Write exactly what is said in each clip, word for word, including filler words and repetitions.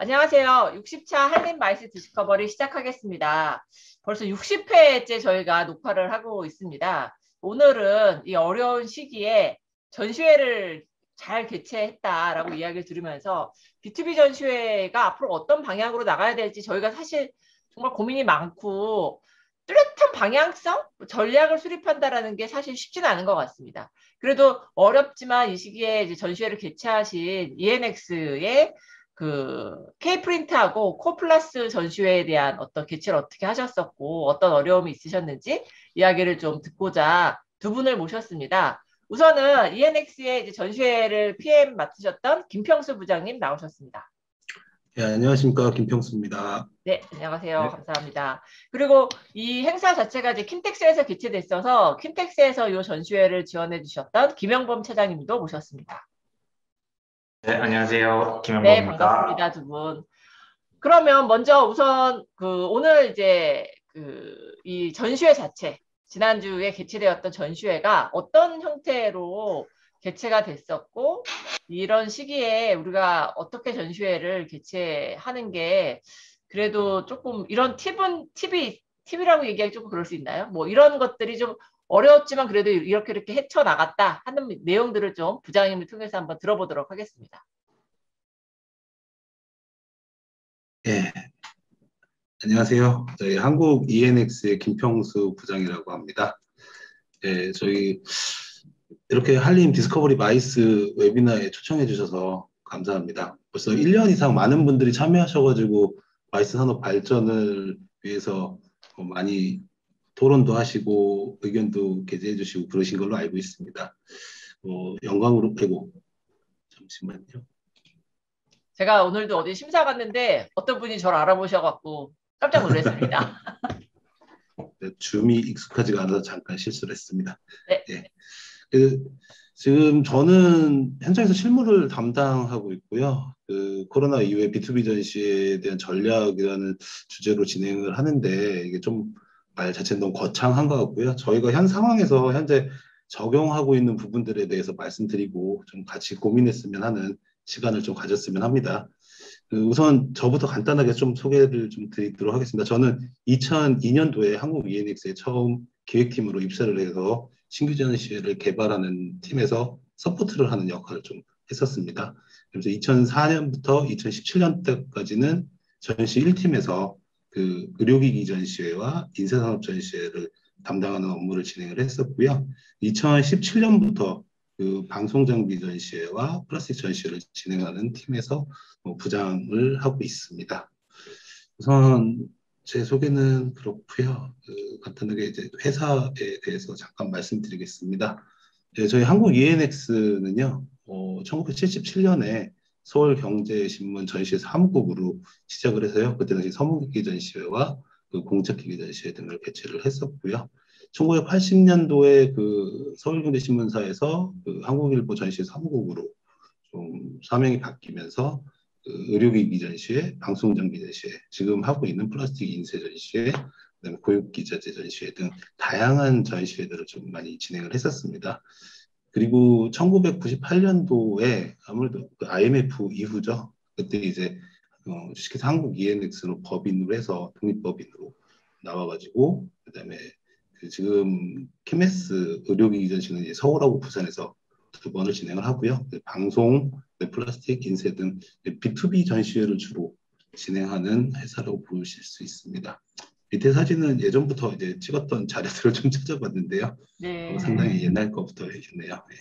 안녕하세요. 육십 차 한림 마이스 디스커버리 시작하겠습니다. 벌써 육십 회째 저희가 녹화를 하고 있습니다. 오늘은 이 어려운 시기에 전시회를 잘 개최했다라고 이야기를 들으면서 비투비 전시회가 앞으로 어떤 방향으로 나가야 될지 저희가 사실 정말 고민이 많고 뚜렷한 방향성, 전략을 수립한다라는 게 사실 쉽지는 않은 것 같습니다. 그래도 어렵지만 이 시기에 이제 전시회를 개최하신 이엔엑스의 그 K프린트하고 코플러스 전시회에 대한 어떤 개최를 어떻게 하셨었고 어떤 어려움이 있으셨는지 이야기를 좀 듣고자 두 분을 모셨습니다. 우선은 이엔엑스의 이제 전시회를 피엠 맡으셨던 김평수 부장님 나오셨습니다. 네, 안녕하십니까. 김평수입니다. 네, 안녕하세요. 네. 감사합니다. 그리고 이 행사 자체가 이제 킨텍스에서 개최됐어서 킨텍스에서 이 전시회를 지원해 주셨던 김영범 차장님도 모셨습니다. 네, 안녕하세요. 네, 김현범입니다. 반갑습니다, 두 분. 그러면 먼저 우선 그 오늘 이제 그 이 전시회 자체, 지난주에 개최되었던 전시회가 어떤 형태로 개최가 됐었고, 이런 시기에 우리가 어떻게 전시회를 개최하는 게 그래도 조금 이런 팁은 팁이 팁이라고 얘기하기 조금 그럴 수 있나요? 뭐 이런 것들이 좀 어려웠지만 그래도 이렇게 이렇게 헤쳐나갔다 하는 내용들을 좀 부장님을 통해서 한번 들어보도록 하겠습니다. 네. 안녕하세요. 저희 한국 이엔엑스의 김평수 부장이라고 합니다. 네, 저희 이렇게 한림 디스커버리 마이스 웨비나에 초청해 주셔서 감사합니다. 벌써 일 년 이상 많은 분들이 참여하셔가지고 마이스 산업 발전을 위해서 많이 토론도 하시고 의견도 게재해 주시고 그러신 걸로 알고 있습니다. 어, 영광으로 빼고 잠시만요. 제가 오늘도 어디 심사 갔는데 어떤 분이 저를 알아보셔갖고 깜짝 놀랐습니다. 네, 줌이 익숙하지가 않아서 잠깐 실수를 했습니다. 네. 네. 그, 지금 저는 현장에서 실무를 담당하고 있고요. 그 코로나 이후에 비투비 전시에 대한 전략이라는 주제로 진행을 하는데 이게 좀 말 자체는 너무 거창한 것 같고요. 저희가 현 상황에서 현재 적용하고 있는 부분들에 대해서 말씀드리고 좀 같이 고민했으면 하는 시간을 좀 가졌으면 합니다. 그 우선 저부터 간단하게 좀 소개를 좀 드리도록 하겠습니다. 저는 이천이 년도에 한국 이엔엑스에 처음 기획팀으로 입사를 해서 신규 전시회를 개발하는 팀에서 서포트를 하는 역할을 좀 했었습니다. 그래서 이천사 년부터 이천십칠 년 때까지는 전시 일 팀에서 그 의료기기 전시회와 인쇄산업 전시회를 담당하는 업무를 진행을 했었고요. 이천십칠 년부터 그 방송장비 전시회와 플라스틱 전시회를 진행하는 팀에서 뭐 부장을 하고 있습니다. 우선 제 소개는 그렇고요. 그 간단하게 이제 회사에 대해서 잠깐 말씀드리겠습니다. 네, 저희 한국 이엔엑스는요, 어, 천구백칠십칠 년에 서울경제신문 전시회 사무국으로 시작을 해서요. 그때 당시 서문기기 전시회와 그 공책기기 전시회 등을 개최를 했었고요. 천구백팔십 년도에 그 서울경제신문사에서 그 한국일보 전시회 사무국으로 좀 사명이 바뀌면서 그 의료기기 전시회, 방송장비 전시회, 지금 하고 있는 플라스틱 인쇄 전시회, 그다음에 고육기자재 전시회 등 다양한 전시회들을 좀 많이 진행을 했었습니다. 그리고 천구백구십팔 년도에 아무래도 그 아이엠에프 이후죠. 그때 이제 어, 주식회사 한국 이엔엑스로 법인으로 해서 독립법인으로 나와가지고 그다음에 그 지금 키메스 의료기기 전시는 이제 서울하고 부산에서 두 번을 진행을 하고요. 방송, 플라스틱, 인쇄 등 비투비 전시회를 주로 진행하는 회사라고 보실 수 있습니다. 밑에 사진은 예전부터 이제 찍었던 자료들을 좀 찾아봤는데요. 네. 어, 상당히 옛날 거부터 있네요. 네.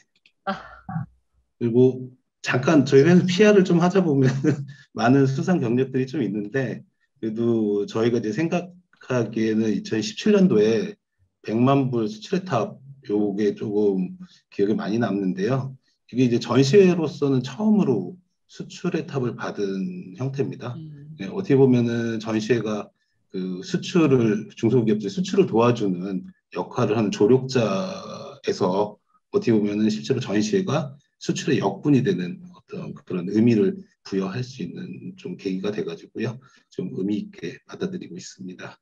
그리고 잠깐 저희 회사 피알을 좀 하자 보면 많은 수상 경력들이 좀 있는데 그래도 저희가 이제 생각하기에는 이천십칠 년도에 백만 불 수출의 탑 요게 조금 기억에 많이 남는데요. 이게 이제 전시회로서는 처음으로 수출의 탑을 받은 형태입니다. 음. 네, 어떻게 보면은 전시회가 그 수출을 중소기업들 수출을 도와주는 역할을 하는 조력자에서 어떻게 보면은 실제로 전시회가 수출의 역분이 되는 어떤 그런 의미를 부여할 수 있는 좀 계기가 돼가지고요. 좀 의미 있게 받아들이고 있습니다.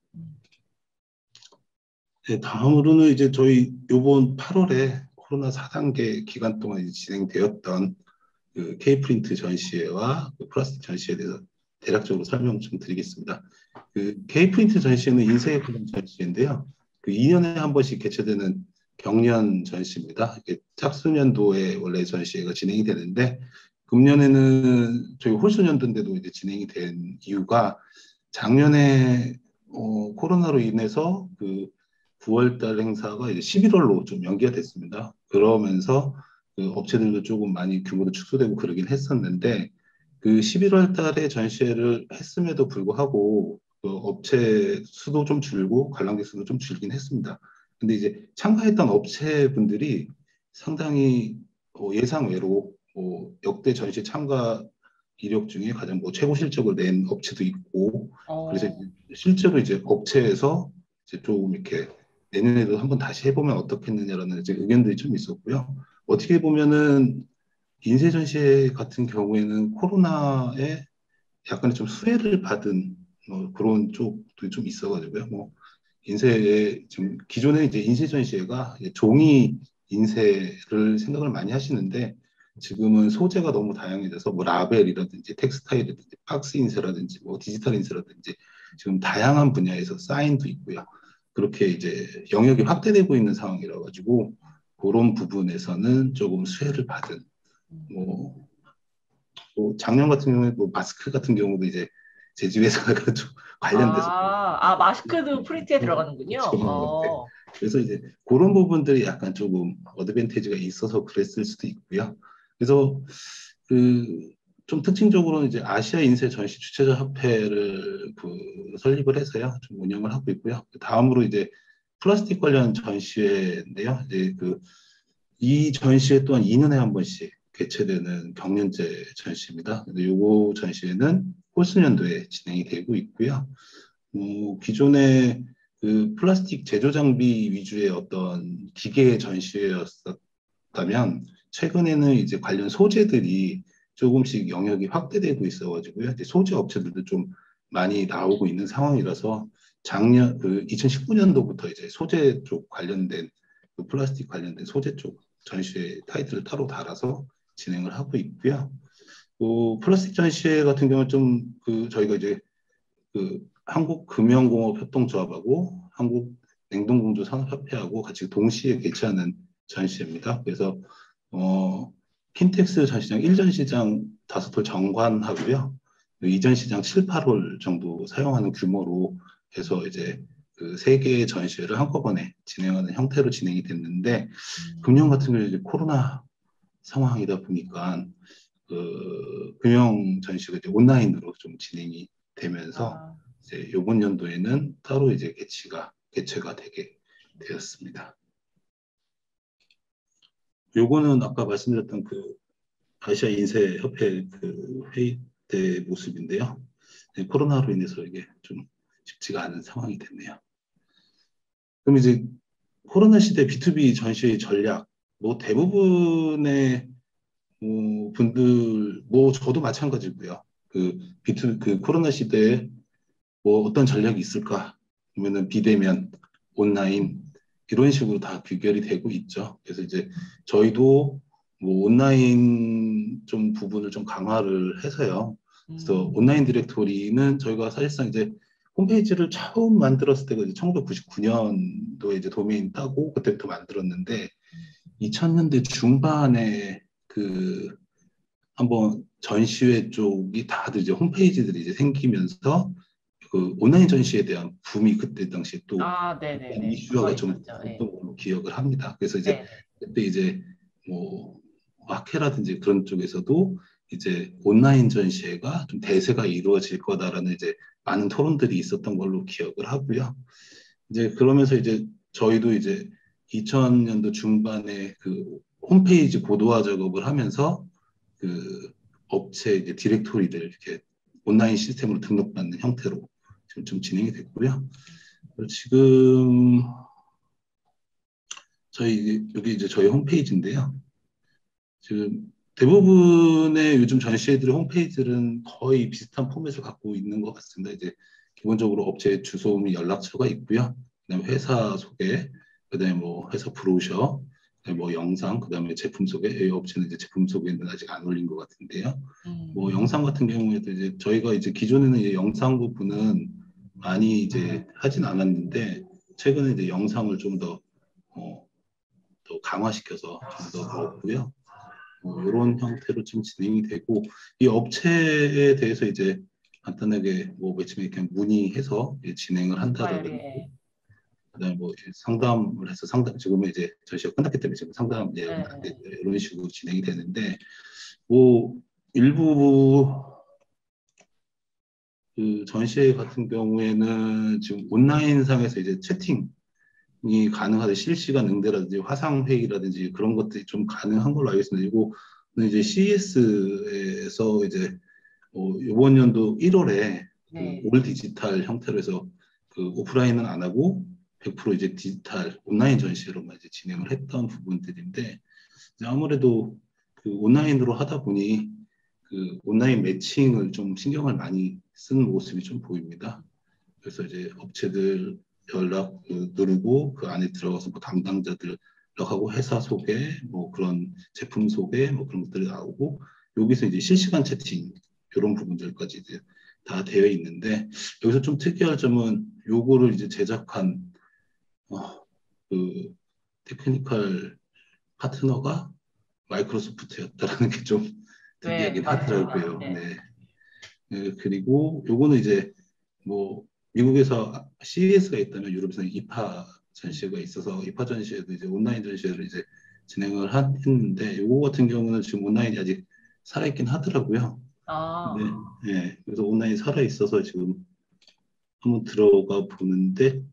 네, 다음으로는 이제 저희 요번 팔월에 코로나 사 단계 기간 동안 진행되었던 그 K프린트 전시회와 그 플라스틱 전시회에 대해서 대략적으로 설명 좀 드리겠습니다. 그 K프린트 전시회는 인쇄 관련 전시회인데요. 그 이 년에 한 번씩 개최되는 경연 전시입니다. 이게 짝수년도에 원래 전시회가 진행이 되는데 금년에는 저희 홀수년도인데도 이제 진행이 된 이유가 작년에 어, 코로나로 인해서 그 구월 달 행사가 이제 십일월로 좀 연기가 됐습니다. 그러면서 그 업체들도 조금 많이 규모도 축소되고 그러긴 했었는데 그 십일월 달에 전시회를 했음에도 불구하고 그 업체 수도 좀 줄고 관람객 수도 좀 줄긴 했습니다. 근데 이제 참가했던 업체분들이 상당히 어, 예상외로 뭐 역대 전시 참가 이력 중에 가장 뭐 최고 실적을 낸 업체도 있고 그래서 어, 실제로 이제 업체에서 이제 조금 이렇게 내년에도 한번 다시 해보면 어떻겠느냐라는 이제 의견들이 좀 있었고요. 어떻게 보면은 인쇄 전시회 같은 경우에는 코로나에 약간의 좀 수혜를 받은 뭐 그런 쪽도 좀 있어가지고요. 뭐 인쇄에 지금 기존에 이제 인쇄 전시회가 이제 종이 인쇄를 생각을 많이 하시는데 지금은 소재가 너무 다양해져서 뭐 라벨이라든지 텍스타일이라든지 박스 인쇄라든지 뭐 디지털 인쇄라든지 지금 다양한 분야에서 사인도 있고요. 그렇게 이제 영역이 확대되고 있는 상황이라 가지고 그런 부분에서는 조금 수혜를 받은 뭐, 뭐 작년 같은 경우에 뭐 마스크 같은 경우도 이제 제주 회사가 좀 관련돼서 아, 아, 마스크도 프린트에 들어가는군요. 지원하는 건데 어, 그래서 이제 그런 부분들이 약간 조금 어드밴티지가 있어서 그랬을 수도 있고요. 그래서 그 좀 특징적으로는 이제 아시아 인쇄 전시 주최자 협회를 그 설립을 해서요. 좀 운영을 하고 있고요. 그 다음으로 이제 플라스틱 관련 전시회인데요. 이제 그 이 전시회 또한 이 년에 한 번씩 개최되는 경연제 전시입니다. 근데 요거 전시회는 홀수년도에 진행이 되고 있고요. 어, 기존에 그 플라스틱 제조 장비 위주의 어떤 기계 전시회였었다면 최근에는 이제 관련 소재들이 조금씩 영역이 확대되고 있어가지고요. 이제 소재 업체들도 좀 많이 나오고 있는 상황이라서 작년 그 이천십구 년도부터 이제 소재 쪽 관련된 그 플라스틱 관련된 소재 쪽 전시회 타이틀을 따로 달아서 진행을 하고 있고요. 그 플라스틱 전시회 같은 경우는 좀 그 저희가 이제 그 한국금융공업협동조합하고 한국냉동공조산업협회하고 같이 동시에 개최하는 전시회입니다. 그래서 어, 킨텍스 전시장 일 전 시장 다섯 홀 정관하고요. 이 전 시장 칠, 팔 홀 정도 사용하는 규모로 해서 이제 그 세 개의 전시회를 한꺼번에 진행하는 형태로 진행이 됐는데 금년 같은 경우에 이제 코로나 상황이다 보니까 그 금융 전시가 이제 온라인으로 좀 진행이 되면서 아, 이제 이번 연도에는 따로 이제 개최가 개최가 되게 되었습니다. 요거는 아까 말씀드렸던 그 아시아 인쇄 협회 그 회의 때 모습인데요. 네, 코로나로 인해서 이게 좀 쉽지가 않은 상황이 됐네요. 그럼 이제 코로나 시대 비투비 전시의 전략, 뭐 대부분의 뭐 분들, 뭐 저도 마찬가지고요. 그 비투 그 코로나 시대에 뭐 어떤 전략이 있을까? 그러면은 비대면, 온라인 이런 식으로 다 귀결이 되고 있죠. 그래서 이제 저희도 뭐 온라인 좀 부분을 좀 강화를 해서요. 그래서 음, 온라인 디렉토리는 저희가 사실상 이제 홈페이지를 처음 만들었을 때가 이제 천구백구십구 년도에 이제 도메인 따고 그때부터 만들었는데 이천 년대 중반에 그 한번 전시회 쪽이 다들 이제 홈페이지들이 이제 생기면서 그 온라인 전시에 대한 붐이 그때 당시에 또 아, 약간 네네네. 이슈화가 한번 좀 있었죠. 예. 됐던 걸로 기억을 합니다. 그래서 이제 네네. 그때 이제 뭐 학회라든지 그런 쪽에서도 이제 온라인 전시회가 좀 대세가 이루어질 거다라는 이제 많은 토론들이 있었던 걸로 기억을 하고요. 이제 그러면서 이제 저희도 이제 이천 년도 중반에 그 홈페이지 고도화 작업을 하면서 그 업체 이제 디렉토리들 이렇게 온라인 시스템으로 등록받는 형태로 지금 좀 진행이 됐고요. 그리고 지금 저희 여기 이제 저희 홈페이지인데요. 지금 대부분의 요즘 전시회들의 홈페이지들은 거의 비슷한 포맷을 갖고 있는 것 같습니다. 이제 기본적으로 업체 주소 및 연락처가 있고요. 그다음에 회사 소개, 그다음에 뭐 회사 브로셔, 뭐 영상, 그다음에 제품 소개, 이 업체는 이제 제품 소개는 아직 안 올린 것 같은데요. 음, 뭐 영상 같은 경우에도 이제 저희가 이제 기존에는 이제 영상 부분은 많이 이제 하진 않았는데 최근에 이제 영상을 좀 더 어, 더 강화시켜서 좀 더 넣었고요. 어, 이런 형태로 좀 진행이 되고 이 업체에 대해서 이제 간단하게 뭐 매치메이킹 그냥 문의해서 이제 진행을 아, 한다라든지 예. 그다음에 뭐 이제 상담을 해서 상담 지금은 이제 전시가 끝났기 때문에 지금 상담 예, 예약은 안 예. 되고요. 이런 식으로 진행이 되는데 뭐 일부 그 전시회 같은 경우에는 지금 온라인상에서 이제 채팅이 가능하다 실시간 응대라든지 화상 회의라든지 그런 것들이 좀 가능한 걸로 알고 있습니다. 이거는 이제 씨이에스에서 이제 어, 이번 연도 일월에 그 네. 올 디지털 형태로 해서 그 오프라인은 안 하고 백 퍼센트 이제 디지털 온라인 전시로만 이제 진행을 했던 부분들인데 이제 아무래도 그 온라인으로 하다 보니 그 온라인 매칭을 좀 신경을 많이 쓴 모습이 좀 보입니다. 그래서 이제 업체들 연락 그 누르고 그 안에 들어가서 뭐 담당자들 연락하고 회사 소개, 뭐 그런 제품 소개, 뭐 그런 것들이 나오고 여기서 이제 실시간 채팅 이런 부분들까지 이제 다 되어 있는데 여기서 좀 특이할 점은 요거를 이제 제작한 어, 그 테크니컬 파트너가 마이크로소프트였다라는 게 좀 네, 특이하긴 맞습니다. 하더라고요. 네. 네. 네, 그리고 요거는 이제 뭐 미국에서 씨이에스가 있다면 유럽에서는 이파 전시회가 있어서 이파 전시회도 이제 온라인 전시회를 이제 진행을 한, 했는데 요거 같은 경우는 지금 온라인이 아직 살아있긴 하더라고요. 아, 네, 네. 그래서 온라인이 살아있어서 지금 한번 들어가 보는데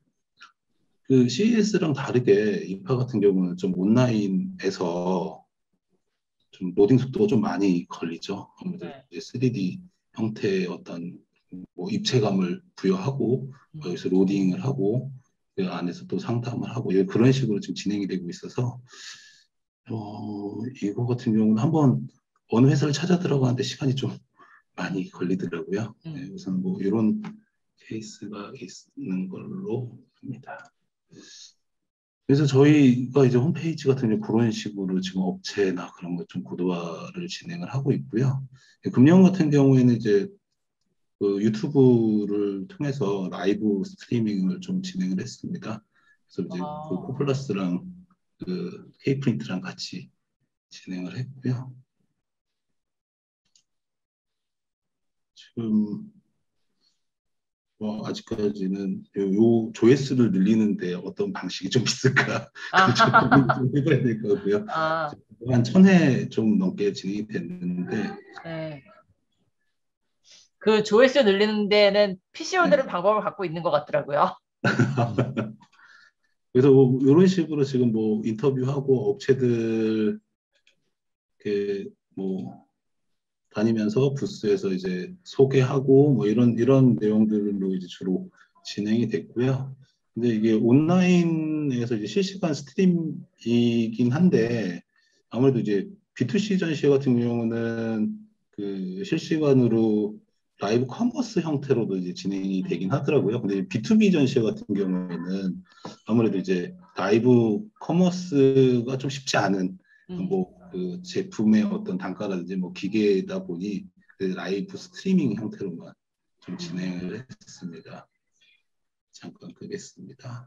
그 씨이에스랑 다르게 이파 같은 경우는 좀 온라인에서 좀 로딩 속도가 좀 많이 걸리죠. 아무래도 네. 이제 쓰리디 형태의 어떤 뭐 입체감을 부여하고 음, 여기서 로딩을 하고 그 안에서 또 상담을 하고 예, 그런 식으로 지금 진행이 되고 있어서 어, 이거 같은 경우는 한번 어느 회사를 찾아 들어가는데 시간이 좀 많이 걸리더라고요. 네, 음. 우선 뭐 이런 케이스가 있는 걸로 합니다. 그래서 저희가 이제 홈페이지 같은 경우 그런 식으로 지금 업체나 그런 것 좀 고도화를 진행을 하고 있고요. 금년 같은 경우에는 이제 그 유튜브를 통해서 라이브 스트리밍을 좀 진행을 했습니다. 그래서 이제 그 아, 코플러스랑 그 K프린트랑 같이 진행을 했고요. 지금 뭐 아직까지는 요, 요 조회수를 늘리는데 어떤 방식이 좀 있을까 그걸 좀 고민 아, 좀 해봐야 될 것 같고요. 아, 한 천 회 좀 넘게 진행이 됐는데 네. 그 조회수 늘리는 데는 네. 피씨오들은 방법을 갖고 있는 것 같더라고요. 그래서 뭐 이런 식으로 지금 뭐 인터뷰하고 업체들 그뭐 다니면서 부스에서 이제 소개하고 뭐 이런 이런 내용들로 이제 주로 진행이 됐고요. 근데 이게 온라인에서 이제 실시간 스트림이긴 한데 아무래도 이제 비투씨 전시 같은 경우는 그 실시간으로 라이브 커머스 형태로도 이제 진행이 되긴 음, 하더라고요. 근데 비투비 전시 같은 경우에는 아무래도 이제 라이브 커머스가 좀 쉽지 않은 음, 뭐 그 제품의 어떤 단가라든지 뭐 기계다 보니 그 라이브 스트리밍 형태로만 좀 음. 진행을 했습니다. 잠깐 끄겠습니다.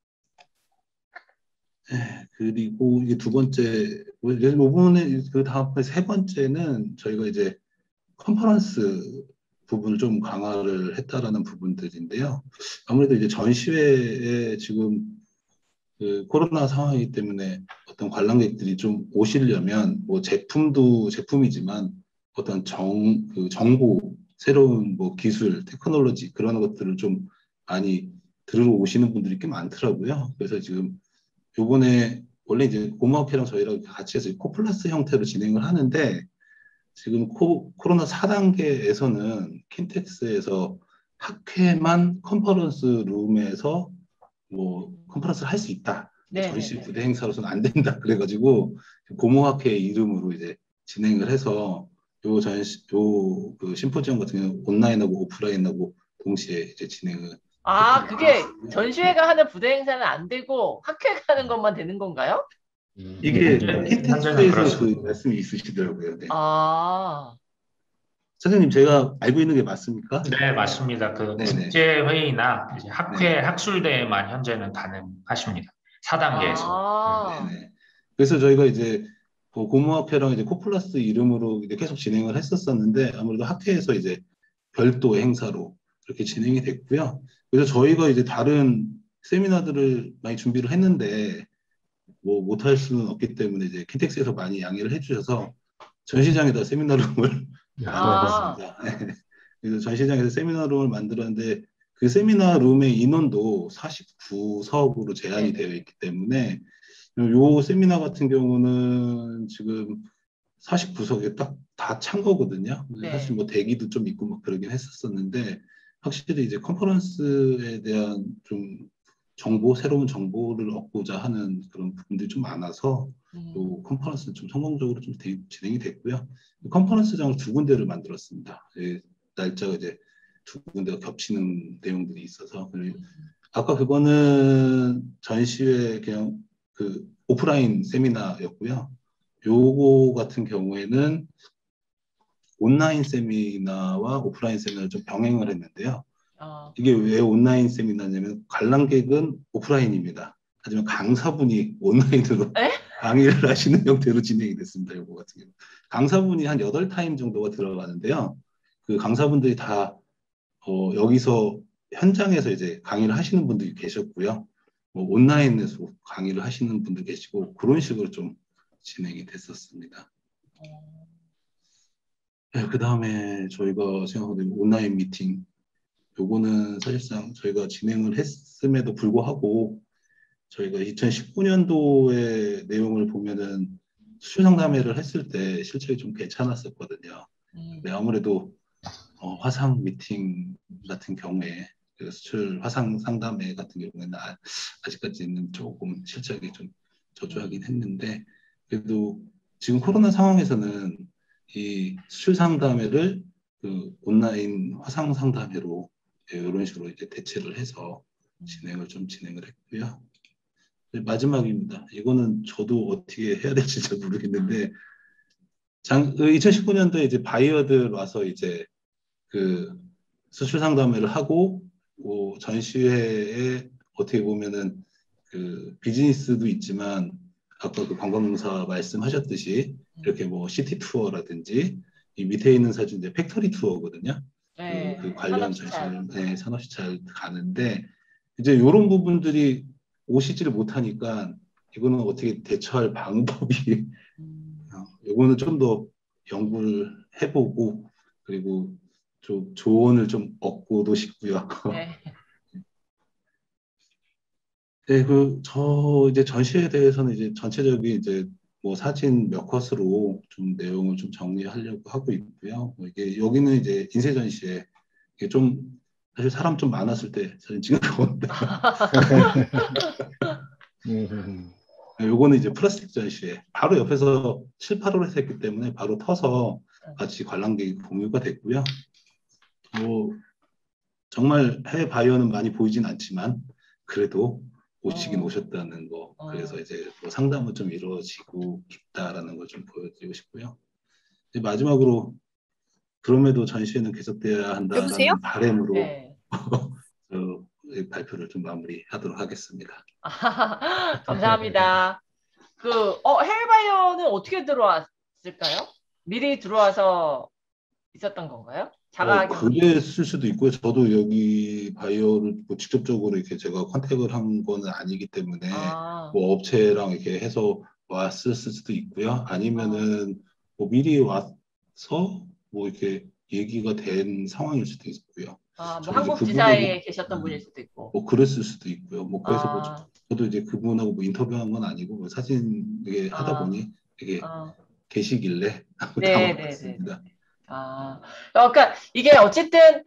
네, 그리고 이게 두 번째, 이번에 그 다음에 세 번째는 저희가 이제 컨퍼런스 부분을 좀 강화를 했다라는 부분들인데요. 아무래도 이제 전시회에 지금 그 코로나 상황이기 때문에 어떤 관람객들이 좀 오시려면 뭐 제품도 제품이지만 어떤 정, 그 정보, 새로운 뭐 기술, 테크놀로지 그런 것들을 좀 많이 들으러 오시는 분들이 꽤 많더라고요. 그래서 지금 요번에 원래 이제 고마워케랑 저희랑 같이 해서 코플러스 형태로 진행을 하는데 지금 코, 코로나 사 단계에서는 킨텍스에서 학회만 컨퍼런스 룸에서 뭐 컨퍼런스를 할 수 있다. 전시 네네네. 부대 행사로서는 안 된다. 그래가지고 고모학회 이름으로 이제 진행을 해서 요 전시 요그 심포지엄 같은 경우 온라인하고 오프라인하고 동시에 이제 진행을 아, 했던 그게 케이스고요. 네. 전시회가 하는 부대 행사는 안 되고 학회가 하는 것만 되는 건가요? 음, 이게 현재, 현재는 킨텍스에서 그 그렇습니다. 말씀이 있으시더라고요. 네. 아, 선생님, 제가 알고 있는 게 맞습니까? 네, 맞습니다. 그 네네. 국제회의나 이제 학회, 네네. 학술대회만 현재는 가능하십니다. 사 단계에서. 아, 네네. 그래서 저희가 이제 그 고무학회랑 이제 코플러스 이름으로 이제 계속 진행을 했었었는데 아무래도 학회에서 이제 별도 행사로 그렇게 진행이 됐고요. 그래서 저희가 이제 다른 세미나들을 많이 준비를 했는데 뭐 못할 수는 없기 때문에 이제 킨텍스에서 많이 양해를 해주셔서 전시장에다 세미나룸을 아, 만들었습니다. 그래서 전시장에서 세미나룸을 만들었는데 그 세미나룸의 인원도 사십구 석으로 제한이 네네. 되어 있기 때문에 요 세미나 같은 경우는 지금 사십구 석에 딱 다 찬 거거든요. 사실 네. 뭐 대기도 좀 있고 막 그러긴 했었었는데 확실히 이제 컨퍼런스에 대한 좀 정보, 새로운 정보를 얻고자 하는 그런 부분들이 좀 많아서 음, 요 컨퍼런스는 좀 성공적으로 좀 대- 진행이 됐고요. 컨퍼런스장을 두 군데를 만들었습니다. 예, 날짜가 이제 두 군데가 겹치는 내용들이 있어서 그리고 음, 아까 그거는 전시회 그냥 그 오프라인 세미나였고요. 요거 같은 경우에는 온라인 세미나와 오프라인 세미나를 좀 병행을 했는데요. 아, 이게 왜 온라인 세미나냐면 관람객은 오프라인입니다. 하지만 강사분이 온라인으로 에? 강의를 하시는 형태로 진행이 됐습니다. 요거 같은 경우. 강사분이 한 여덟 타임 정도가 들어가는데요. 그 강사분들이 다 어, 여기서 현장에서 이제 강의를 하시는 분들이 계셨고요. 뭐 온라인에서 강의를 하시는 분들 계시고 그런 식으로 좀 진행이 됐었습니다. 어, 네, 그 다음에 저희가 생각하는 온라인 미팅, 요거는 사실상 저희가 진행을 했음에도 불구하고 저희가 이천십구 년도의 내용을 보면은 수출 상담회를 했을 때 실적이 좀 괜찮았었거든요. 근데 음, 아무래도 어, 화상 미팅 같은 경우에 그 수출 화상 상담회 같은 경우에는 아, 아직까지는 조금 실적이 좀 저조하긴 음, 했는데 그래도 지금 코로나 상황에서는 이 수출 상담회를 그 온라인 화상 상담회로 예, 이런 식으로 이제 대체를 해서 음. 진행을 좀 진행을 했고요. 네, 마지막입니다. 이거는 저도 어떻게 해야 될지 잘 모르겠는데 장, 이천십구 년도에 이제 바이어들 와서 이제 그 수출 상담회를 하고 뭐 전시회에 어떻게 보면은 그 비즈니스도 있지만 아까 그 관광공사 말씀하셨듯이 이렇게 음. 뭐 시티 투어라든지 이 밑에 있는 사진 이제 팩토리 투어거든요. 그, 그 네, 관련 산업시찰. 전시를 네, 산업시찰 가는데 이제 이런 부분들이 오시지를 못하니까 이거는 어떻게 대처할 방법이 음, 어, 이거는 좀 더 연구를 해보고 그리고 좀 조언을 좀 얻고도 싶고요. 네. 네, 그, 저 이제 전시에 대해서는 이제 전체적인 이제 뭐 사진 몇 컷으로 좀 내용을 좀 정리하려고 하고 있고요. 뭐 이게 여기는 이제 인쇄 전시에 이게 좀 사실 사람 좀 많았을 때 사진 찍은 건데 음, 요거는 이제 플라스틱 전시회 바로 옆에서 칠, 팔 호에서 했기 때문에 바로 터서 같이 관람객이 공유가 됐고요. 뭐 정말 해외 바이어는 많이 보이진 않지만 그래도 오시긴 어, 오셨다는 거. 그래서 어. 이제 뭐 상담은 좀 이루어지고 있다라는 걸 좀 보여드리고 싶고요. 이제 마지막으로 그럼에도 전시회는 계속돼야 여보세요? 한다라는 바람으로 네. 저 발표를 좀 마무리하도록 하겠습니다. 감사합니다. 그, 어, 해외 바이어는 어떻게 들어왔을까요? 미리 들어와서 있었던 건가요? 어, 자가격리? 그랬을 수도 있고요. 저도 여기 바이어를 뭐 직접적으로 이렇게 제가 컨택을 한 거는 아니기 때문에 아, 뭐 업체랑 이렇게 해서 왔을 수도 있고요. 어, 아니면은 뭐 미리 와서 뭐 이렇게 얘기가 된 상황일 수도 있고요. 아, 뭐 저도 이제 한국 그분하고 지사에 계셨던 분일 음, 수도 있고. 뭐 그랬을 수도 있고요. 뭐 그래서 뭐 저- 아, 저도 이제 그분하고 뭐 인터뷰한 건 아니고 뭐 사진 이게 하다 아, 보니 이게 아, 계시길래 네, 네, 네, 네. 담아봤습니다. 아, 그러니까 이게 어쨌든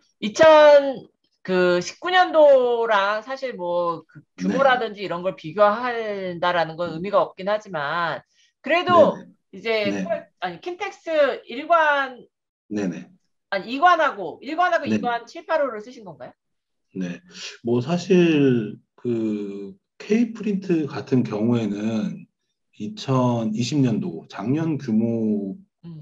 이천십구 년도랑 사실 뭐그 네, 규모라든지 이런 걸 비교한다라는 건 의미가 없긴 하지만 그래도 네네, 이제 네, 콜- 아니 킨텍스 일관 네네. 아니 이관하고 일관하고 네. 이관 칠팔오를 쓰신 건가요? 네. 뭐 사실 그 K 프린트 같은 경우에는 이천이십 년도 작년 규모에서는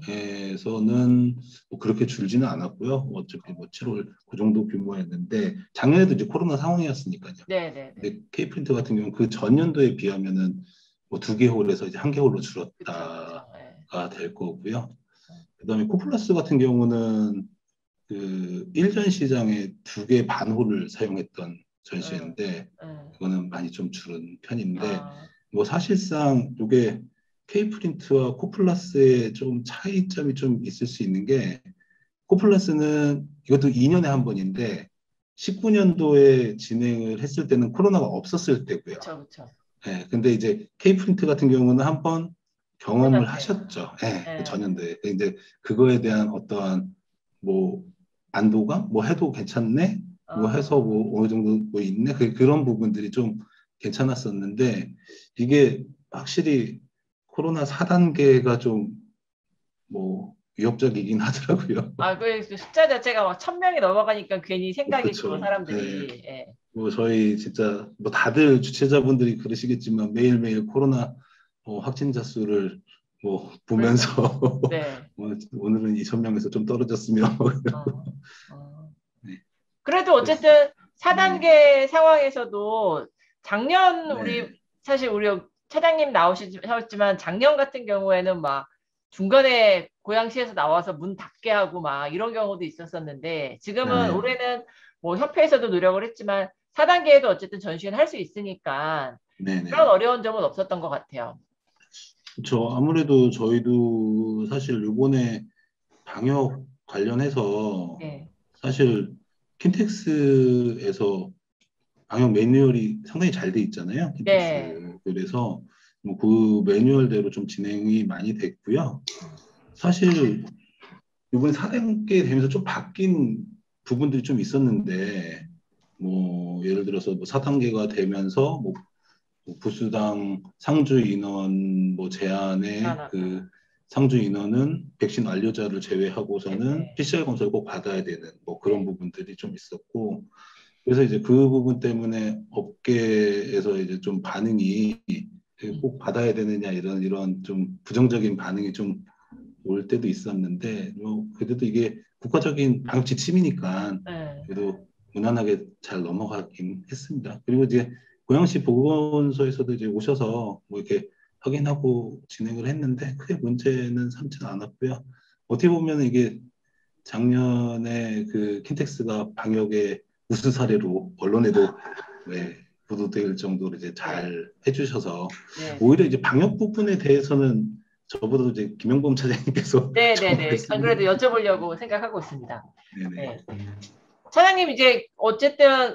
뭐 그렇게 줄지는 않았고요. 어차피 뭐 칠월 그 정도 규모였는데 작년에도 이제 코로나 상황이었으니까요. 네네네. 근데 K프린트 같은 경우는 그 전년도에 비하면은 뭐 두 개 홀에서 이제 한 개 홀로 그쵸, 줄었다가 그쵸. 네. 될 거고요. 그다음에 코플러스 같은 경우는 그 일전 시장에 두 개 반 홀을 사용했던 음, 전시회인데 음. 그거는 많이 좀 줄은 편인데 아, 뭐 사실상 이게 K프린트와 코플러스의 좀 차이점이 좀 있을 수 있는 게 코플러스는 이것도 이 년에 한 번인데 십구 년도에 진행을 했을 때는 코로나가 없었을 때고요. 그쵸, 그쵸. 예, 근데 이제 K프린트 같은 경우는 한 번 경험을 코로나 때. 하셨죠. 예, 그 네. 전년도에. 이제 그거에 대한 어떠한 뭐 안도감, 뭐 해도 괜찮네, 뭐 아, 해서 뭐 어느 정도 뭐 있네, 그, 그런 부분들이 좀 괜찮았었는데 이게 확실히 코로나 사 단계가 좀 뭐 위협적이긴 하더라고요. 아, 그 숫자 자체가 막 천 명이 넘어가니까 괜히 생각이 그 그렇죠. 예. 사람들이. 예. 뭐 저희 진짜 뭐 다들 주최자분들이 그러시겠지만 매일매일 코로나 어, 확진자 수를 뭐 그러니까요. 보면서 네. 뭐 오늘은 이천 명에서 좀 떨어졌으면 어, 어. 네. 그래도 그래서 어쨌든 네. 사 단계 상황에서도 작년 우리 네. 사실 우리 차장님 나오셨지만 작년 같은 경우에는 막 중간에 고양시에서 나와서 문 닫게 하고 막 이런 경우도 있었었는데 지금은 네. 올해는 뭐 협회에서도 노력을 했지만 사 단계에도 어쨌든 전시회는 할 수 있으니까 그런 네네. 어려운 점은 없었던 것 같아요. 그렇죠. 아무래도 저희도 사실 이번에 방역 관련해서 네. 사실 킨텍스에서 방역 매뉴얼이 상당히 잘 돼 있잖아요. 네. 킨텍스. 그래서 뭐 그 매뉴얼대로 좀 진행이 많이 됐고요. 사실 이번에 사 단계 되면서 좀 바뀐 부분들이 좀 있었는데 뭐 예를 들어서 뭐 사 단계가 되면서 뭐 부수당 상주 인원 뭐 제한에 미안하고. 그 상주 인원은 백신 완료자를 네. 제외하고서는 네. 피씨알 검사를 꼭 받아야 되는 뭐 그런 네. 부분들이 좀 있었고 그래서 이제 그 부분 때문에 업계에서 이제 좀 반응이 음. 꼭 받아야 되느냐 이런 이런 좀 부정적인 반응이 좀 올 때도 있었는데 뭐 그래도 이게 국가적인 방역 지침이니까 네. 그래도 무난하게 잘 넘어가긴 했습니다. 그리고 이제 고양시 보건소에서도 이제 오셔서 뭐 이렇게 확인하고 진행을 했는데 크게 문제는 삼지는 않았고요. 어떻게 보면 이게 작년에 그 킨텍스가 방역의 우수 사례로 언론에도 네, 보도될 정도로 이제 네. 잘 해주셔서 네. 네. 오히려 이제 방역 부분에 대해서는 저보다 이제 김영범 차장님께서 좀 네네네. 안 말씀을 그래도 여쭤보려고 생각하고 있습니다. 네네. 네. 차장님 이제 어쨌든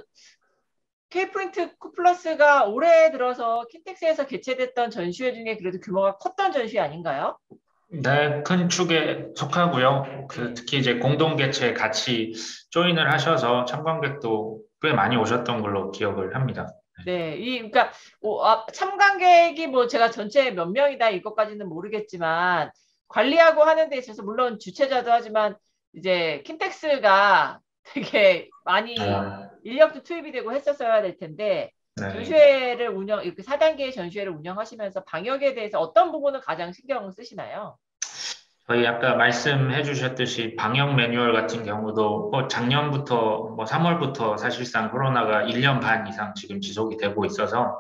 K프린트 코플러스가 올해 들어서 킨텍스에서 개최됐던 전시회 중에 그래도 규모가 컸던 전시회 아닌가요? 네, 큰 축에 속하고요. 그 네. 특히 이제 공동 개최 같이 조인을 하셔서 참관객도 꽤 많이 오셨던 걸로 기억을 합니다. 네, 이 그러니까 어, 아, 참관객이 뭐 제가 전체 몇 명이다 이것까지는 모르겠지만 관리하고 하는 데 있어서 물론 주최자도 하지만 이제 킨텍스가 되게 많이 어, 인력도 투입이 되고 했었어야 될 텐데 네. 전시회를 운영 이렇게 사 단계의 전시회를 운영하시면서 방역에 대해서 어떤 부분을 가장 신경을 쓰시나요? 저희 아까 말씀해 주셨듯이 방역 매뉴얼 같은 경우도 뭐 작년부터 뭐 삼월부터 사실상 코로나가 일 년 반 이상 지금 지속이 되고 있어서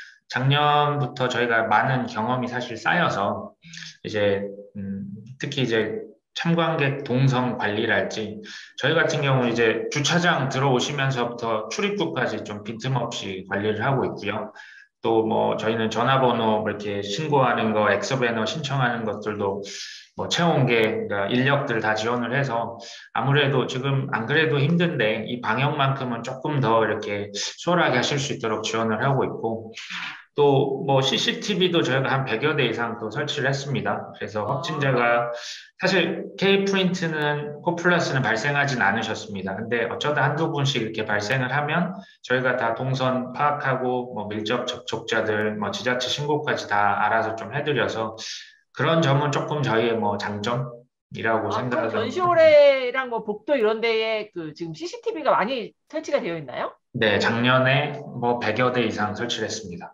작년부터 저희가 많은 경험이 사실 쌓여서 이제 음, 특히 이제 참관객 동선 관리랄지 저희 같은 경우 이제 주차장 들어오시면서부터 출입구까지 좀 빈틈없이 관리를 하고 있고요. 또 뭐 저희는 전화번호 뭐 이렇게 신고하는 거, 엑서배너 신청하는 것들도 뭐 채용계 그러니까 인력들 다 지원을 해서 아무래도 지금 안 그래도 힘든데 이 방역만큼은 조금 더 이렇게 수월하게 하실 수 있도록 지원을 하고 있고 또 뭐 씨씨티비도 저희가 한 백여 대 이상 또 설치를 했습니다. 그래서 아, 확진자가 사실 K프린트는 코플러스는 발생하진 않으셨습니다. 근데 어쩌다 한두 분씩 이렇게 발생을 하면 저희가 다 동선 파악하고 뭐 밀접 접촉자들 뭐 지자체 신고까지 다 알아서 좀 해드려서 그런 점은 조금 저희의 뭐 장점이라고 아, 그럼 생각을 합니다. 전시홀에랑 뭐 복도 이런 데에 그 지금 씨씨티비가 많이 설치가 되어 있나요? 네, 작년에 뭐 백여 대 이상 설치를 했습니다.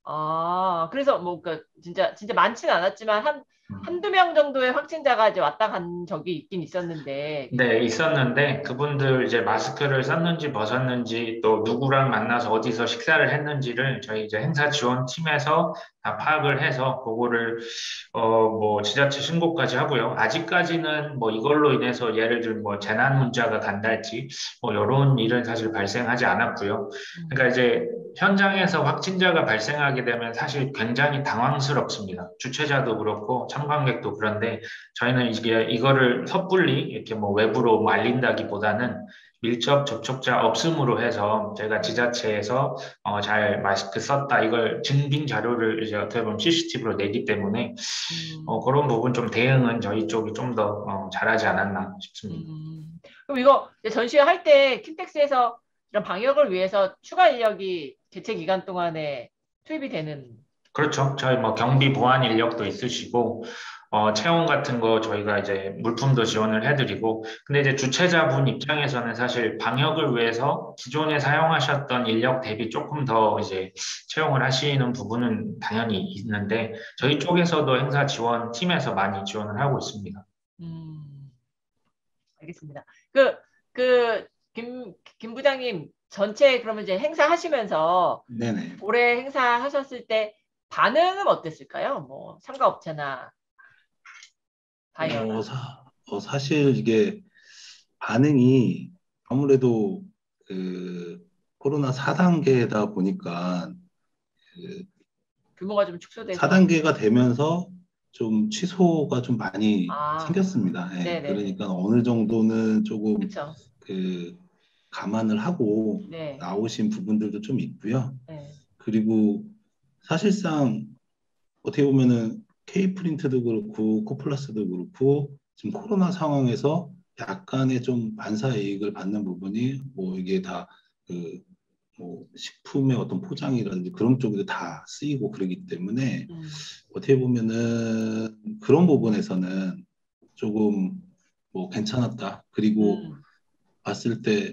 아, 그래서 뭐, 그, 진짜, 진짜 많지는 않았지만, 한, 한두 명 정도의 확진자가 이제 왔다 간 적이 있긴 있었는데. 네, 있었는데 그분들 이제 마스크를 썼는지 벗었는지 또 누구랑 만나서 어디서 식사를 했는지를 저희 이제 행사 지원팀에서 다 파악을 해서 그거를 어 뭐 지자체 신고까지 하고요. 아직까지는 뭐 이걸로 인해서 예를 들면 뭐 재난 문자가 간달지 뭐 이런 일은 사실 발생하지 않았고요. 그러니까 이제 현장에서 확진자가 발생하게 되면 사실 굉장히 당황스럽습니다. 주최자도 그렇고 참관객도 그런데 저희는 이게 이거를 섣불리 이렇게 뭐 외부로 뭐 알린다기보다는 밀접 접촉자 없음으로 해서 저희가 지자체에서 어, 잘 마스크 썼다 이걸 증빙 자료를 이제 어떻게 보면 씨씨티비로 내기 때문에 음, 어, 그런 부분 좀 대응은 저희 쪽이 좀 더 어, 잘하지 않았나 싶습니다. 음. 그럼 이거 이제 전시회 할 때 킨텍스에서 이런 방역을 위해서 추가 인력이 개최 기간 동안에 투입이 되는. 그렇죠. 저희 뭐 경비 보안 인력도 있으시고, 어, 채용 같은 거 저희가 이제 물품도 지원을 해드리고, 근데 이제 주최자분 입장에서는 사실 방역을 위해서 기존에 사용하셨던 인력 대비 조금 더 이제 채용을 하시는 부분은 당연히 있는데, 저희 쪽에서도 행사 지원 팀에서 많이 지원을 하고 있습니다. 음, 알겠습니다. 그, 그, 김, 김 부장님 전체 그러면 이제 행사 하시면서 네네. 올해 행사 하셨을 때 반응은 어땠을까요? 뭐, 참가업체나 바이어나. 어, 사, 어, 사실 이게 반응이 아무래도 그 코로나 사 단계다 보니까 그 규모가 좀 축소돼서. 사 단계가 되면서 좀 취소가 좀 많이 아, 생겼습니다. 예, 네네네. 그러니까 어느 정도는 조금 그쵸. 그 감안을 하고 네. 나오신 부분들도 좀 있고요. 네. 그리고 사실상 어떻게 보면은 K프린트도 그렇고 코플러스도 그렇고 지금 코로나 상황에서 약간의 좀 반사이익을 받는 부분이 뭐 이게 다그 뭐 식품의 어떤 포장이라든지 그런 쪽에도 다 쓰이고 그러기 때문에 음, 어떻게 보면은 그런 부분에서는 조금 뭐 괜찮았다. 그리고 음, 봤을 때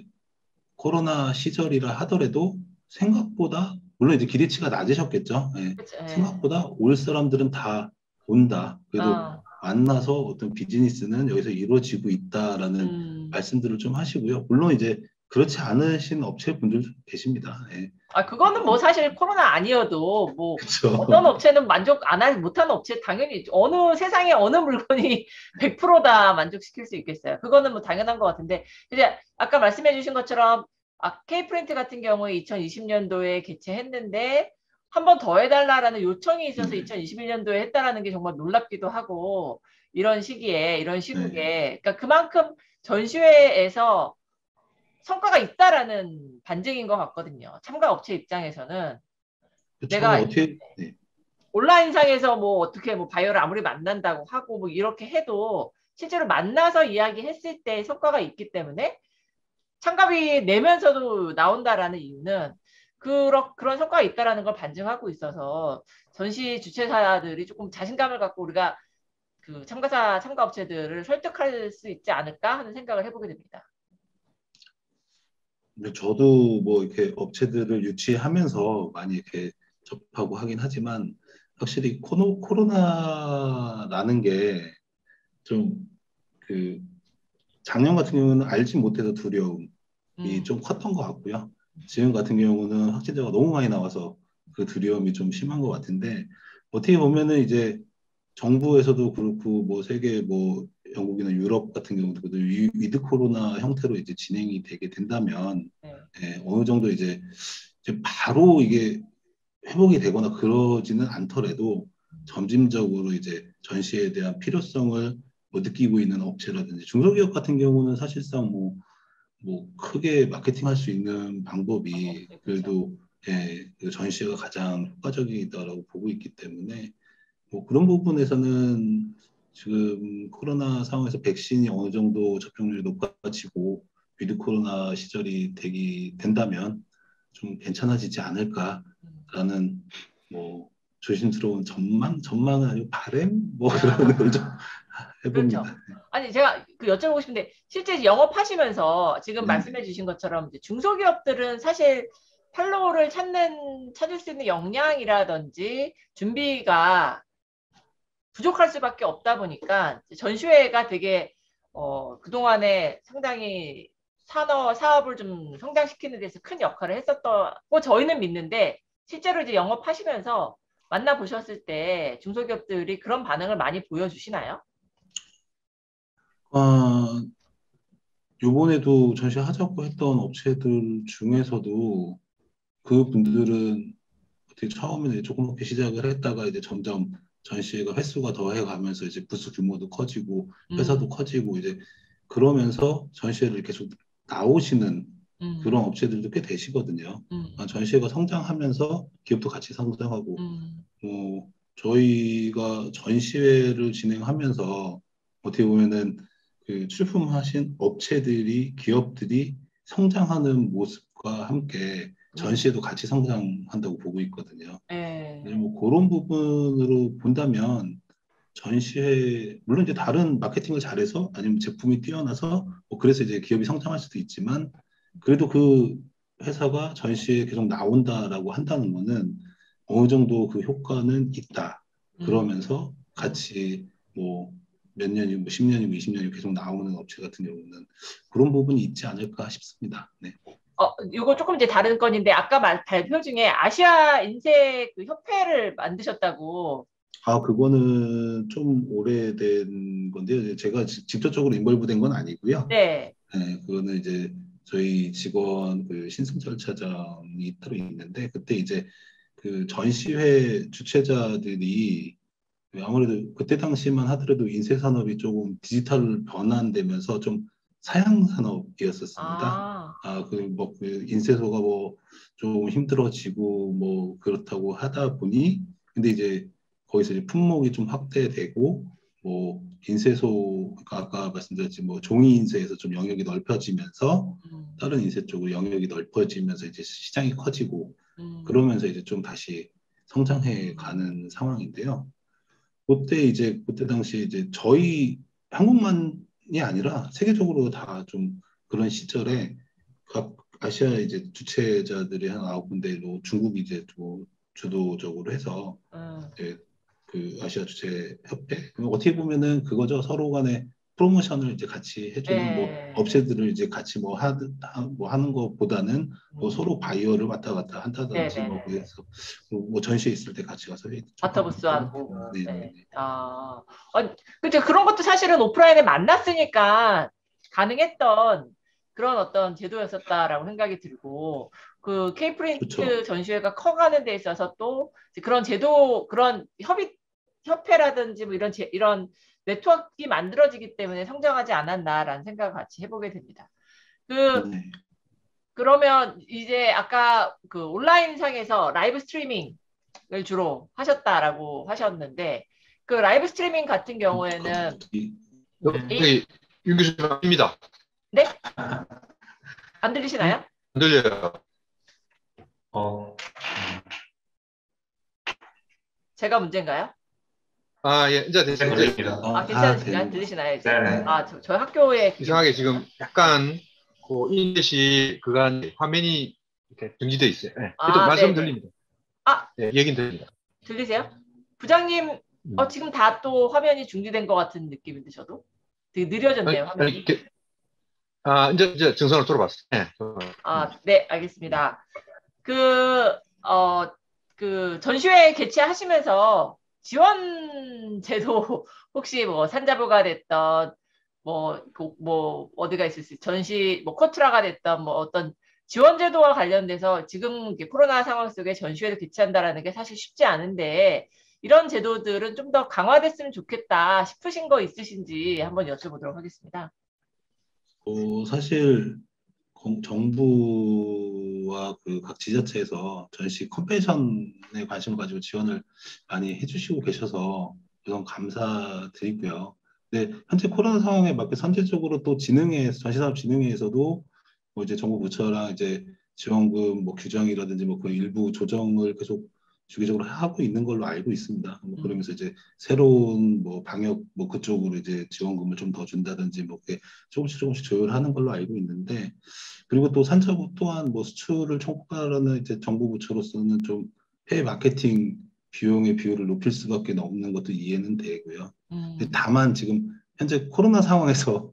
코로나 시절이라 하더라도 생각보다 물론 이제 기대치가 낮으셨겠죠. 예. 그쵸. 예. 생각보다 올 사람들은 다 온다. 그래도 아, 만나서 어떤 비즈니스는 여기서 이루어지고 있다라는 음. 말씀들을 좀 하시고요. 물론 이제 그렇지 않으신 업체분들도 계십니다. 예. 아, 그거는 뭐 사실 코로나 아니어도 뭐 어떤 그렇죠. 업체는 만족 안 할, 못하는 업체 당연히 있죠. 어느 세상에 어느 물건이 백 퍼센트다 만족시킬 수 있겠어요. 그거는 뭐 당연한 것 같은데. 이제 아까 말씀해 주신 것처럼 아, K프린트 같은 경우에 이천이십 년도에 개최했는데 한 번 더 해달라라는 요청이 있어서 네. 이천이십일 년도에 했다라는 게 정말 놀랍기도 하고 이런 시기에 이런 네. 시국에 그러니까 그만큼 전시회에서 성과가 있다라는 반증인 것 같거든요. 참가 업체 입장에서는 그렇죠. 내가 어떻게 네. 온라인상에서 뭐 어떻게 뭐 바이어를 아무리 만난다고 하고 뭐 이렇게 해도 실제로 만나서 이야기했을 때 성과가 있기 때문에 참가비 내면서도 나온다라는 이유는 그런 그런 성과가 있다라는 걸 반증하고 있어서 전시 주최사들이 조금 자신감을 갖고 우리가 그 참가사 참가 업체들을 설득할 수 있지 않을까 하는 생각을 해보게 됩니다. 근데 저도 뭐 이렇게 업체들을 유치하면서 많이 이렇게 접하고 하긴 하지만 확실히 코노, 코로나라는 게 좀 그 작년 같은 경우는 알지 못해서 두려움이 음, 좀 컸던 것 같고요. 지금 같은 경우는 확진자가 너무 많이 나와서 그 두려움이 좀 심한 것 같은데 어떻게 보면은 이제 정부에서도 그렇고 뭐 세계 뭐 영국이나 유럽 같은 경우도 그래도 위- 위드 코로나 형태로 이제 진행이 되게 된다면 네. 예, 어느 정도 이제, 이제 바로 이게 회복이 되거나 그러지는 않더라도 점진적으로 이제 전시에 대한 필요성을 뭐 느끼고 있는 업체라든지 중소기업 같은 경우는 사실상 뭐, 뭐 크게 마케팅할 수 있는 방법이 방법이 그렇죠. 그래도 예, 그 전시가 가장 효과적이다라고 보고 있기 때문에 뭐 그런 부분에서는 지금 코로나 상황에서 백신이 어느 정도 접종률이 높아지고 위드 코로나 시절이 되기 된다면 좀 괜찮아지지 음. 않을까라는 뭐 조심스러운 전망, 전망은 아니고 바램 뭐 그런 걸 좀 아, 그렇죠. 해봅니다. 아니 제가 그 여쭤보고 싶은데 실제 영업하시면서 지금 네네. 말씀해 주신 것처럼 이제 중소기업들은 사실 팔로우를 찾는 찾을 수 있는 역량이라든지 준비가 부족할 수밖에 없다 보니까 전시회가 되게 어, 그동안에 상당히 산업 사업을 좀 성장시키는 데서 큰 역할을 했었다고 저희는 믿는데 실제로 이제 영업하시면서 만나보셨을 때 중소기업들이 그런 반응을 많이 보여주시나요? 아, 요번에도 전시하자고 했던 업체들 중에서도 그분들은 어떻게 처음에는 조그맣게 시작을 했다가 이제 점점 전시회가 횟수가 더해가면서 이제 부스 규모도 커지고 회사도 음, 커지고 이제 그러면서 전시회를 계속 나오시는 그런 음, 업체들도 꽤 되시거든요. 아, 음, 전시회가 성장하면서 기업도 같이 성장하고 음, 어, 저희가 전시회를 진행하면서 어떻게 보면은 그 출품하신 업체들이 기업들이 성장하는 모습과 함께 음, 전시회도 같이 성장한다고 보고 있거든요. 예, 그래서 뭐 그런 부분으로 본다면 전시회 물론 이제 다른 마케팅을 잘해서 아니면 제품이 뛰어나서 뭐 그래서 이제 기업이 성장할 수도 있지만 그래도 그 회사가 전시회에 계속 나온다라고 한다는 거는 어느 정도 그 효과는 있다. 음, 그러면서 음. 같이 뭐 몇 년이고 뭐 십 년이고 이십 년이고 계속 나오는 업체 같은 경우는 그런 부분이 있지 않을까 싶습니다. 네. 어, 이거 조금 이제 다른 건인데 아까 말, 발표 중에 아시아 인쇄 그 협회를 만드셨다고. 아, 그거는 좀 오래된 건데요. 제가 지- 직접적으로 인벌브된 건 아니고요. 네. 네, 그거는 이제 저희 직원 그 신승철 차장이 따로 있는데 그때 이제 그 전시회 주최자들이 아무래도 그때 당시만 하더라도 인쇄 산업이 조금 디지털 변환되면서 좀 사양 산업이었었습니다. 아, 아, 그 뭐 그 인쇄소가 뭐 좀 힘들어지고 뭐 그렇다고 하다 보니 근데 이제 거기서 이제 품목이 좀 확대되고 뭐 인쇄소 가 아까 말씀드렸지 뭐 종이 인쇄에서 좀 영역이 넓혀지면서 음, 다른 인쇄 쪽으로 영역이 넓어지면서 이제 시장이 커지고 음, 그러면서 이제 좀 다시 성장해 음, 가는 상황인데요. 그때 이제 그때 당시 이제 저희 한국만이 아니라 세계적으로 다 좀 그런 시절에 각 아시아 이제 주최자들이 한 아홉 군데로 중국이 이제 좀 주도적으로 해서 음, 이제 그 아시아 주최 협회 그럼 어떻게 보면은 그거죠 서로 간에 프로모션을 이제 같이 해주는 뭐 예, 업체들을 이제 같이 뭐 하드 하- 뭐 하는 것보다는 뭐 음, 서로 바이어를 왔다 갔다 한다든지 뭐 네네네. 그래서 뭐 전시회 있을 때 같이 가서 회의도 좀 하고 바터부스 그런 하고, 네네네. 네. 아, 아, 그죠. 그런 것도 사실은 오프라인에 만났으니까 가능했던 그런 어떤 제도였었다라고 생각이 들고, 그 그렇죠. K프린트 전시회가 커가는 데 있어서 또 이제 그런 제도, 그런 협의, 협회라든지 뭐 이런, 제, 이런 네트워크가 만들어지기 때문에 성장하지 않았나라는 생각을 같이 해보게 됩니다. 그, 네. 그러면 이제 아까 그 온라인상에서 라이브 스트리밍 을 주로 하셨다라고 하셨는데 그 라이브 스트리밍 같은 경우에는 이- 이, 여기 윤 교수님입니다. 네? 안 안 들리시나요? 들려요. 어, 제가 문제인가요? 아, 예, 이제 네, 됐습니다. 들립니다. 어, 아, 다 괜찮으신가요? 되는 것 들리시나요, 이제? 네네. 아, 저, 저희 학교에 그게 이상하게 문제인가? 지금 약간 그 인넷이 그간 화면이 이렇게 정지돼 있어요. 예. 그래도 아, 말씀 네네. 들립니다. 아, 예, 얘긴 들립니다. 들리세요? 부장님, 어, 음. 지금 다 또 화면이 중지된 것 같은 느낌인데, 저도? 되게 아니, 느려졌네요, 아니, 화면이. 이렇게, 아, 이제, 이제 정상으로 돌아봤어요. 예. 음. 아, 네, 알겠습니다. 그, 어, 그 전시회 개최하시면서 지원 제도 혹시 뭐 산자부가 됐던 뭐, 그, 뭐 어디가 있을 수 있- 전시 뭐 코트라가 됐던 뭐 어떤 지원 제도와 관련돼서 지금 이게 코로나 상황 속에 전시회를 개최한다라는 게 사실 쉽지 않은데 이런 제도들은 좀 더 강화됐으면 좋겠다 싶으신 거 있으신지 한번 여쭤보도록 하겠습니다. 어, 사실 공- 정부와 그 각 지자체에서 전시 컨벤션에 관심을 가지고 지원을 많이 해주시고 계셔서 우선 감사드리고요. 근데 현재 코로나 상황에 맞게 선제적으로 또 진흥회, 전시산업진흥회에서도 뭐 이제 정부 부처랑 이제 지원금 뭐 규정이라든지 뭐 그 일부 조정을 계속 주기적으로 하고 있는 걸로 알고 있습니다. 뭐 음. 그러면서 이제 새로운 뭐 방역 뭐 그쪽으로 이제 지원금을 좀 더 준다든지 뭐 이렇게 조금씩 조금씩 조율하는 걸로 알고 있는데, 그리고 또 산자부 또한 뭐 수출을 촉구하려는 이제 정부 부처로서는 좀 해외 마케팅 비용의 비율을 높일 수밖에 없는 것도 이해는 되고요. 음. 다만 지금 현재 코로나 상황에서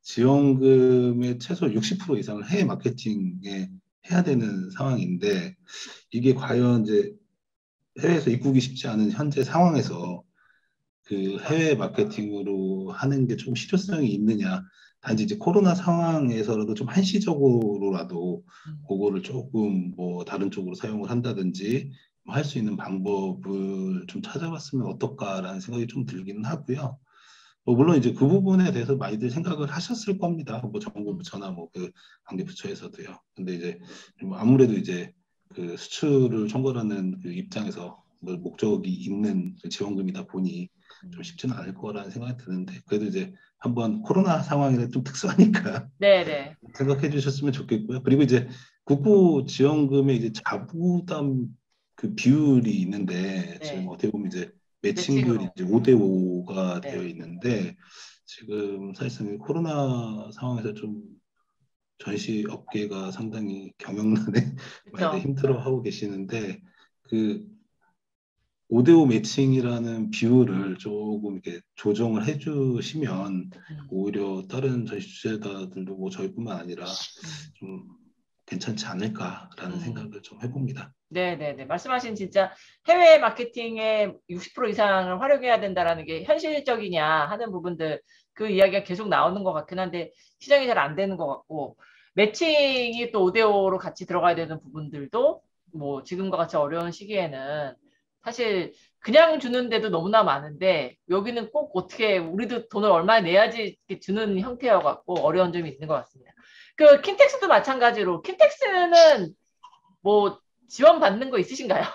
지원금의 최소 육십 퍼센트 이상을 해외 마케팅에 해야 되는 상황인데, 이게 과연 이제 해외에서 입국이 쉽지 않은 현재 상황에서 그 해외 마케팅으로 하는 게 좀 실효성이 있느냐. 단지 이제 코로나 상황에서라도 좀 한시적으로라도 그거를 조금 뭐 다른 쪽으로 사용을 한다든지 할 수 있는 방법을 좀 찾아봤으면 어떨까라는 생각이 좀 들기는 하고요. 뭐 물론 이제 그 부분에 대해서 많이들 생각을 하셨을 겁니다. 뭐 정부 부처나 뭐 그 관계 부처에서도요. 근데 이제 뭐 아무래도 이제 그 수출을 총괄하는 그 입장에서 뭐 목적이 있는 그 지원금이다 보니 좀 쉽지는 않을 거라는 생각이 드는데, 그래도 이제 한번 코로나 상황이라 좀 특수하니까 네네. 생각해 주셨으면 좋겠고요. 그리고 이제 국고 지원금의 이제 자부담 그 비율이 있는데, 네. 지금 어떻게 보면 이제 매칭 매칭으로. 비율이 이제 오 대 오가 네. 되어 있는데, 지금 사실상 코로나 상황에서 좀 전시 업계가 상당히 경영난에 많이 그쵸. 힘들어하고 계시는데, 그 오 대 오 매칭이라는 비율을 조금 이렇게 조정을 해주시면 음. 오히려 다른 전시 주최자들도 뭐 저희뿐만 아니라 음. 좀 괜찮지 않을까라는 음. 생각을 좀 해봅니다. 네네네. 말씀하신 진짜 해외 마케팅의 육십 퍼센트 이상을 활용해야 된다라는 게 현실적이냐 하는 부분들, 그 이야기가 계속 나오는 것 같긴 한데 시장이 잘 안 되는 것 같고, 매칭이 또 오 대 오로 같이 들어가야 되는 부분들도 뭐 지금과 같이 어려운 시기에는 사실 그냥 주는데도 너무나 많은데, 여기는 꼭 어떻게 우리도 돈을 얼마 내야지 이렇게 주는 형태여갖고 어려운 점이 있는 것 같습니다. 그 킨텍스도 마찬가지로, 킨텍스는 뭐 지원받는 거 있으신가요?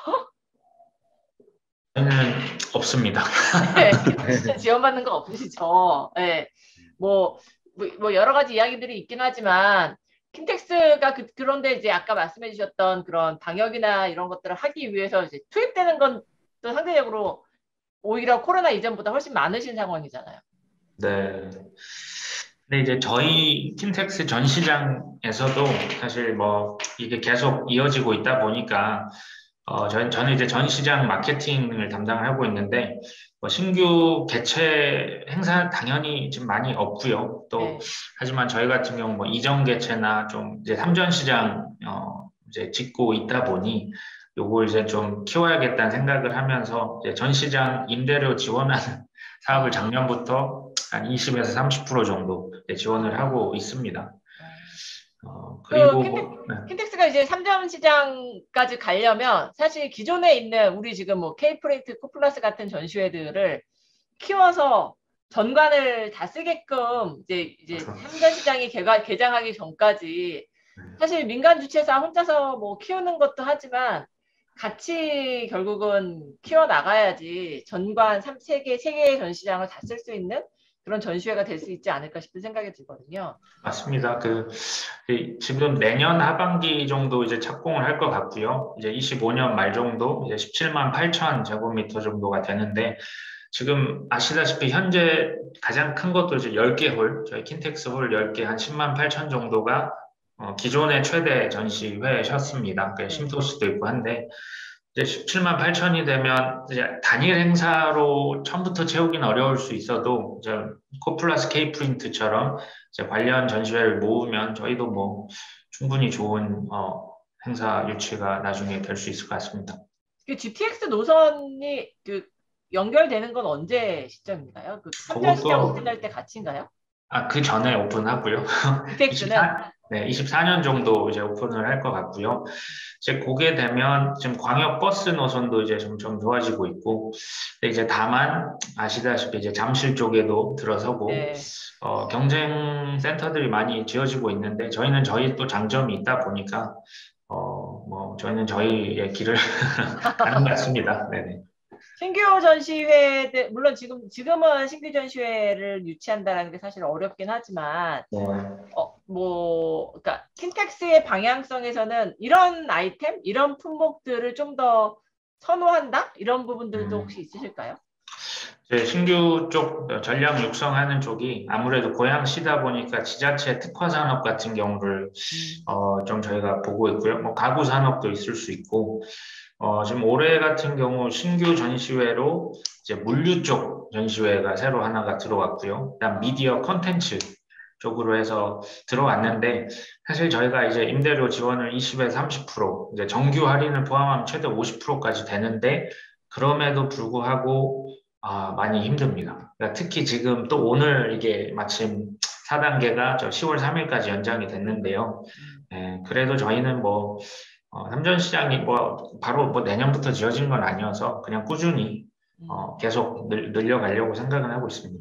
저는 없습니다. 네, 킨텍스 지원받는 거 없으시죠? 네. 뭐, 뭐, 뭐 여러 가지 이야기들이 있긴 하지만 킨텍스가 그, 그런데 이제 아까 말씀해 주셨던 그런 방역이나 이런 것들을 하기 위해서 이제 투입되는 건 또 상대적으로 오히려 코로나 이전보다 훨씬 많으신 상황이잖아요. 네. 근데 이제 저희 킨텍스 전시장에서도 사실 뭐 이게 계속 이어지고 있다 보니까 어, 전, 저는 이제 전시장 마케팅을 담당하고 있는데, 뭐 신규 개최 행사 당연히 지금 많이 없고요. 또, 네. 하지만 저희 같은 경우 뭐 이전 개최나 좀 이제 삼전시장, 어, 이제 짓고 있다 보니, 요걸 이제 좀 키워야겠다는 생각을 하면서, 이제 전시장 임대료 지원하는 사업을 작년부터 한 이십에서 삼십 퍼센트 정도 지원을 하고 있습니다. 어, 그 그리고 킨텍, 뭐, 네. 킨텍스가 이제 삼전 시장까지 가려면 사실 기존에 있는 우리 지금 뭐 K프레이트, 코플러스 같은 전시회들을 키워서 전관을 다 쓰게끔 이제 이제 삼전 시장이 개가, 개장하기 전까지 사실 민간 주최사 혼자서 뭐 키우는 것도 하지만 같이 결국은 키워 나가야지 전관 세 개, 세 개의 전시장을 다 쓸 수 있는 그런 전시회가 될 수 있지 않을까 싶은 생각이 들거든요. 맞습니다. 그, 그 지금 내년 하반기 정도 이제 착공을 할 것 같고요. 이제 이십오 년 말 정도 이제 십칠만 팔천 제곱미터 정도가 되는데, 지금 아시다시피 현재 가장 큰 것도 이제 열 개 홀, 저희 킨텍스 홀 열 개 한 십만 팔천 정도가 어, 기존의 최대 전시회셨습니다. 그 심도수도 있고 한데, 이제 십칠만 팔천이 되면 이제 단일 행사로 처음부터 채우기는 어려울 수 있어도 이제 코플러스 K프린트처럼 이제 관련 전시회를 모으면 저희도 뭐 충분히 좋은 어, 행사 유치가 나중에 될 수 있을 것 같습니다. 그 지티엑스 노선이 그 연결되는 건 언제 시점인가요? 그 삼전 시장 그것도 오픈할 때 같이인가요? 아, 그 전에 오픈하고요. 지티엑스는 이십사, 네, 이십사 년 정도 이제 오픈을 할 것 같고요. 이제 그게 되면 지금 광역 버스 노선도 이제 점점 좋아지고 있고, 근데 이제 다만 아시다시피 이제 잠실 쪽에도 들어서고, 네. 어, 경쟁 센터들이 많이 지어지고 있는데, 저희는 저희 또 장점이 있다 보니까, 어, 뭐, 저희는 저희의 길을 가는 것 같습니다. 네네. 신규 전시회, 물론 지금, 지금은 신규 전시회를 유치한다는 게 사실 어렵긴 하지만, 네. 어, 뭐, 그러니까 킨텍스의 방향성에서는 이런 아이템, 이런 품목들을 좀 더 선호한다? 이런 부분들도 음. 혹시 있으실까요? 이제 신규 쪽 전략 육성하는 쪽이 아무래도 고양시다 보니까 지자체 특화 산업 같은 경우를 음. 어, 좀 저희가 보고 있고요. 뭐 가구 산업도 있을 수 있고 어, 지금 올해 같은 경우 신규 전시회로 이제 물류 쪽 전시회가 새로 하나가 들어왔고요. 그다음 미디어 컨텐츠 쪽으로 해서 들어왔는데 사실 저희가 이제 임대료 지원을 이십에서 삼십 퍼센트 이제 정규 할인을 포함하면 최대 오십 퍼센트까지 되는데 그럼에도 불구하고 아, 많이 힘듭니다. 그러니까 특히 지금 또 오늘 이게 마침 사 단계가 저 시월 삼일까지 연장이 됐는데요. 예, 그래도 저희는 뭐 어, 삼전시장이 뭐 바로 뭐 내년부터 지어진 건 아니어서 그냥 꾸준히 어, 계속 늘, 늘려가려고 생각은 하고 있습니다.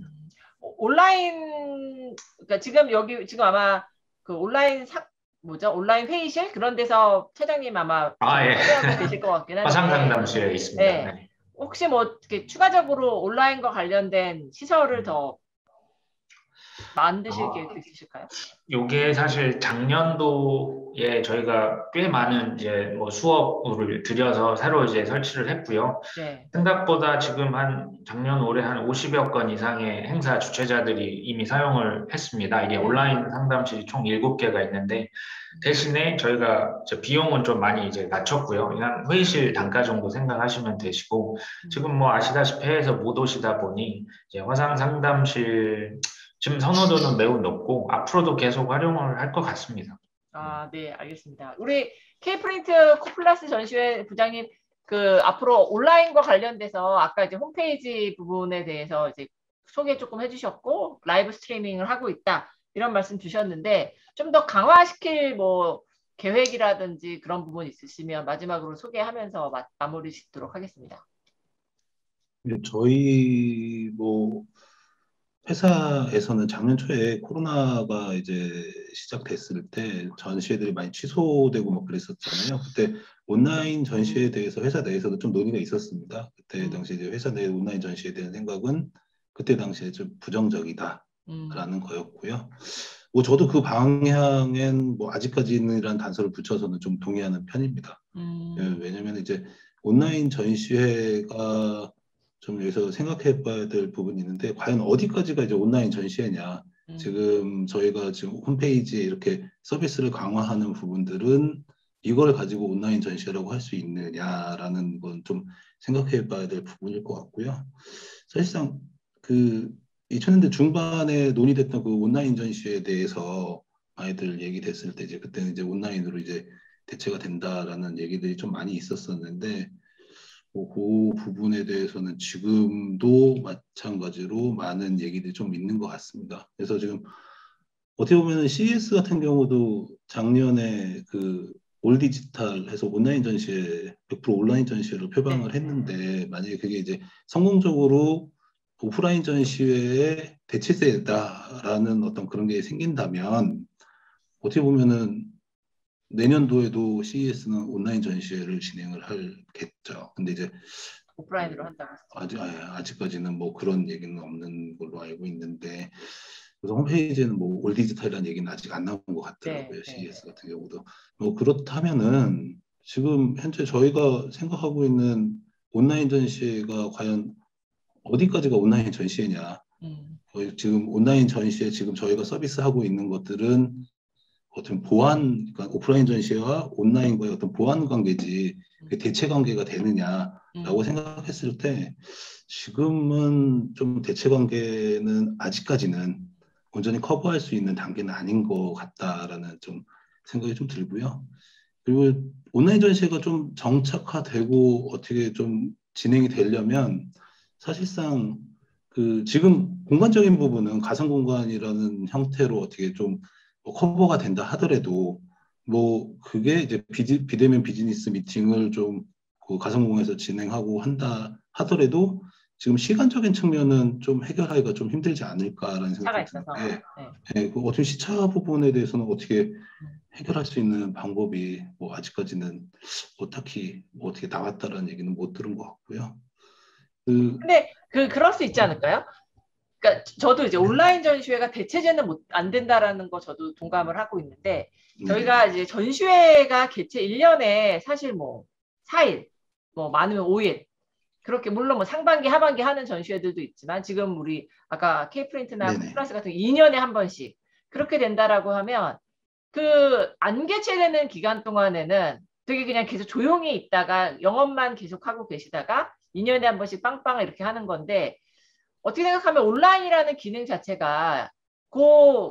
온라인 그러니까 지금 여기 지금 아마 그 온라인 사, 뭐죠? 온라인 회의실 그런 데서 차장님 아마 아, 예. 하고 계실 것 같긴 한데 화상상담실에 있습니다. 네. 네. 혹시 뭐 이렇게 추가적으로 온라인과 관련된 시설을 더 만드실 아. 계획도 있으실까요? 요게 사실 작년도에 저희가 꽤 많은 이제 뭐 수업을 들여서 새로 이제 설치를 했고요. 네. 생각보다 지금 한 작년 올해 한 오십여 건 이상의 행사 주최자들이 이미 사용을 했습니다. 이게 네. 온라인 상담실이 총 일곱 개가 있는데 대신에 저희가 비용은 좀 많이 이제 낮췄고요. 그냥 회의실 단가 정도 생각하시면 되시고 지금 뭐 아시다시피 해외에서 못 오시다 보니 이제 화상 상담실 지금 선호도는 매우 높고 앞으로도 계속 활용을 할 것 같습니다. 아, 네, 알겠습니다. 우리 K프린트 코플러스 전시회 부장님 그 앞으로 온라인과 관련돼서 아까 이제 홈페이지 부분에 대해서 이제 소개 조금 해주셨고 라이브 스트리밍을 하고 있다 이런 말씀 주셨는데 좀 더 강화시킬 뭐 계획이라든지 그런 부분 있으시면 마지막으로 소개하면서 마, 마무리 짓도록 하겠습니다. 네, 저희 뭐 회사에서는 작년 초에 코로나가 이제 시작됐을 때 전시회들이 많이 취소되고 뭐 그랬었잖아요. 그때 온라인 전시회에 대해서 회사 내에서도 좀 논의가 있었습니다. 그때 당시 이제 회사 내 온라인 전시회에 대한 생각은 그때 당시에 좀 부정적이다라는 음. 거였고요. 뭐 저도 그 방향엔 뭐 아직까지는이라는 단서를 붙여서는 좀 동의하는 편입니다. 음. 예, 왜냐면 이제 온라인 전시회가 좀 여기서 생각해 봐야 될 부분이 있는데 과연 어디까지가 이제 온라인 전시회냐. 음. 지금 저희가 지금 홈페이지에 이렇게 서비스를 강화하는 부분들은 이걸 가지고 온라인 전시회라고 할 수 있느냐라는 건 좀 생각해 봐야 될 부분일 것 같고요. 사실상 그 이천 년대 중반에 논의됐던 그 온라인 전시회에 대해서 많이들 얘기됐을 때 이제 그때는 이제 온라인으로 이제 대체가 된다라는 얘기들이 좀 많이 있었었는데 그 부분에 대해서는 지금도 마찬가지로 많은 얘기들이 좀 있는 것 같습니다. 그래서 지금 어떻게 보면 씨이에스 같은 경우도 작년에 그 올 디지털 해서 온라인 전시회 백 퍼센트 온라인 전시회를 표방을 했는데 만약에 그게 이제 성공적으로 오프라인 전시회의 대체제다라는 어떤 그런 게 생긴다면 어떻게 보면은 내년도에도 씨이에스는 온라인 전시회를 진행을 하겠죠. 근데 이제 오프라인으로 한다고 아직 아직까지는 뭐 그런 얘기는 없는 걸로 알고 있는데 그래서 홈페이지에는 뭐 올 디지털이라는 얘기는 아직 안 나온 것 같더라고요. 네, 씨이에스 네. 같은 경우도 뭐 그렇다면은 지금 현재 저희가 생각하고 있는 온라인 전시회가 과연 어디까지가 온라인 전시회냐? 음. 지금 온라인 전시회 지금 저희가 서비스하고 있는 것들은 어떤 보안, 그러니까 오프라인 전시회와 온라인과의 어떤 보안 관계지 대체 관계가 되느냐라고 음. 생각했을 때 지금은 좀 대체 관계는 아직까지는 온전히 커버할 수 있는 단계는 아닌 것 같다라는 좀 생각이 좀 들고요. 그리고 온라인 전시회가 좀 정착화되고 어떻게 좀 진행이 되려면 사실상 그 지금 공간적인 부분은 가상 공간이라는 형태로 어떻게 좀 커버가 된다 하더라도 뭐 그게 이제 비지, 비대면 비즈니스 미팅을 좀 그 가상공간에서 진행하고 한다 하더라도 지금 시간적인 측면은 좀 해결하기가 좀 힘들지 않을까라는 생각이 드는데 네. 네, 그 어떻게 시차 부분에 대해서는 어떻게 해결할 수 있는 방법이 뭐 아직까지는 뭐 딱히 뭐 어떻게 나왔다라는 얘기는 못 들은 것 같고요. 그, 근데 그 그럴 수 있지 않을까요? 그러니까 저도 이제 온라인 전시회가 대체제는 못, 안 된다라는 거 저도 동감을 하고 있는데 저희가 이제 전시회가 개최 일 년에 사실 뭐 사 일 뭐 많으면 오 일. 그렇게 물론 뭐 상반기, 하반기 하는 전시회들도 있지만 지금 우리 아까 K프린트나 네네. 플러스 같은 이 년에 한 번씩 그렇게 된다라고 하면 그 안 개최되는 기간 동안에는 되게 그냥 계속 조용히 있다가 영업만 계속하고 계시다가 이 년에 한 번씩 빵빵 이렇게 하는 건데 어떻게 생각하면 온라인이라는 기능 자체가 그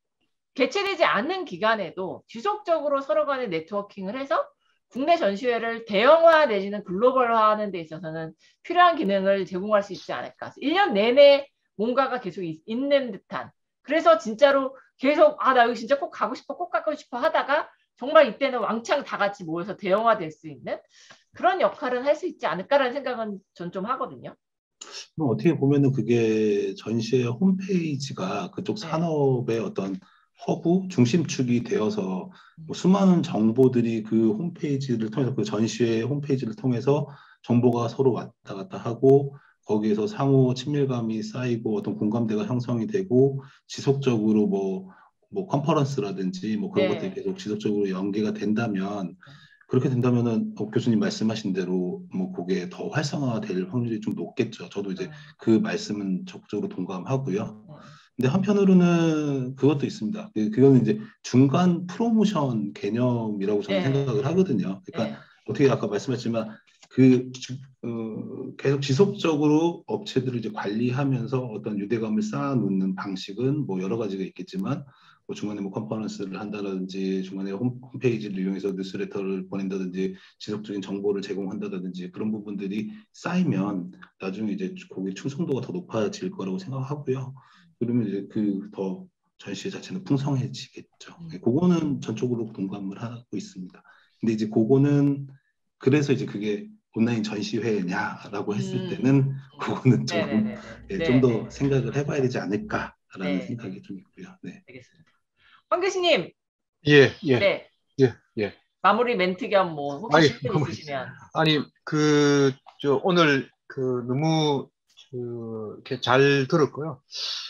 개최되지 않는 기간에도 지속적으로 서로 간에 네트워킹을 해서 국내 전시회를 대형화 내지는 글로벌화하는 데 있어서는 필요한 기능을 제공할 수 있지 않을까. 일 년 내내 뭔가가 계속 있, 있는 듯한. 그래서 진짜로 계속 아, 나 여기 진짜 꼭 가고 싶어, 꼭 가고 싶어 하다가 정말 이때는 왕창 다 같이 모여서 대형화 될 수 있는 그런 역할은 할 수 있지 않을까라는 생각은 전 좀 하거든요. 그럼 어떻게 보면은 그게 전시회 홈페이지가 그쪽 네. 산업의 어떤 허브 중심축이 되어서 뭐 수많은 정보들이 그 홈페이지를 통해서 그 전시회 홈페이지를 통해서 정보가 서로 왔다 갔다 하고 거기에서 상호 친밀감이 쌓이고 어떤 공감대가 형성이 되고 지속적으로 뭐, 뭐 컨퍼런스라든지 뭐 그런 것들이 네. 계속 지속적으로 연계가 된다면 그렇게 된다면은 어, 교수님 말씀하신 대로 뭐 그게 더 활성화될 확률이 좀 높겠죠. 저도 이제 음. 그 말씀은 적극적으로 동감하고요. 네. 근데 한편으로는 그것도 있습니다. 그, 그거는 이제 중간 프로모션 개념이라고 저는 네. 생각을 하거든요. 그러니까 네. 어떻게 아까 말씀하셨지만 그 주- 어, 계속 지속적으로 업체들을 이제 관리하면서 어떤 유대감을 쌓아놓는 방식은 뭐 여러 가지가 있겠지만 뭐 중간에 뭐 컨퍼런스를 한다든지 중간에 홈, 홈페이지를 이용해서 뉴스레터를 보낸다든지 지속적인 정보를 제공한다든지 그런 부분들이 쌓이면 나중에 이제 거기 충성도가 더 높아질 거라고 생각하고요. 그러면 이제 그 더 전시 자체는 풍성해지겠죠. 음. 그거는 전적으로 동감을 하고 있습니다. 근데 이제 그거는 그래서 이제 그게 온라인 전시회냐라고 했을 음. 때는 그거는 조금 네네네네. 예, 네, 좀 더 네. 생각을 해봐야 되지 않을까라는 네, 생각이 네. 좀 있고요. 네. 알겠습니다. 황 교수님, 예, 예, 네. 예, 예. 마무리 멘트 겸 뭐 혹시 아니, 질문 마무리. 있으시면. 아니, 그, 저, 오늘, 그, 너무, 그, 이렇게 잘 들었고요.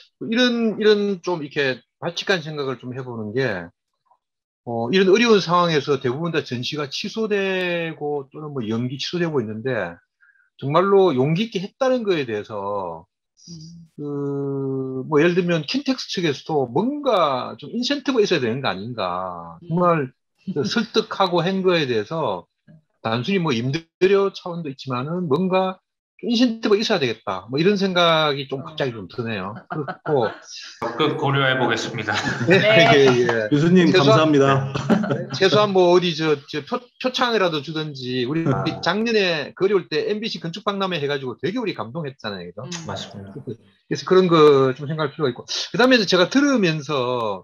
이런, 이런 좀 이렇게 발칙한 생각을 좀 해보는 게, 어, 이런 어려운 상황에서 대부분 다 전시가 취소되고 또는 뭐 연기 취소되고 있는데, 정말로 용기 있게 했다는 거에 대해서, 음. 그, 뭐 예를 들면 킨텍스 측에서도 뭔가 좀 인센티브가 있어야 되는 거 아닌가. 정말 그 설득하고 한 거에 대해서 단순히 뭐 임대료 차원도 있지만은 뭔가 인센티브가 있어야 되겠다. 뭐 이런 생각이 좀 갑자기 좀 드네요. 그렇고, 적극 고려해 보겠습니다. 예, 네. 예, 예. 교수님 최소한, 감사합니다. 최소한 뭐 어디 저, 저 표, 표창이라도 주든지, 우리 아, 작년에 그 어려울 때 엠비씨 건축박람회 해가지고 되게 우리 감동했잖아요. 그죠? 음. 맞습니다. 그래서 그런 거 좀 생각할 필요가 있고. 그 다음에 제가 들으면서,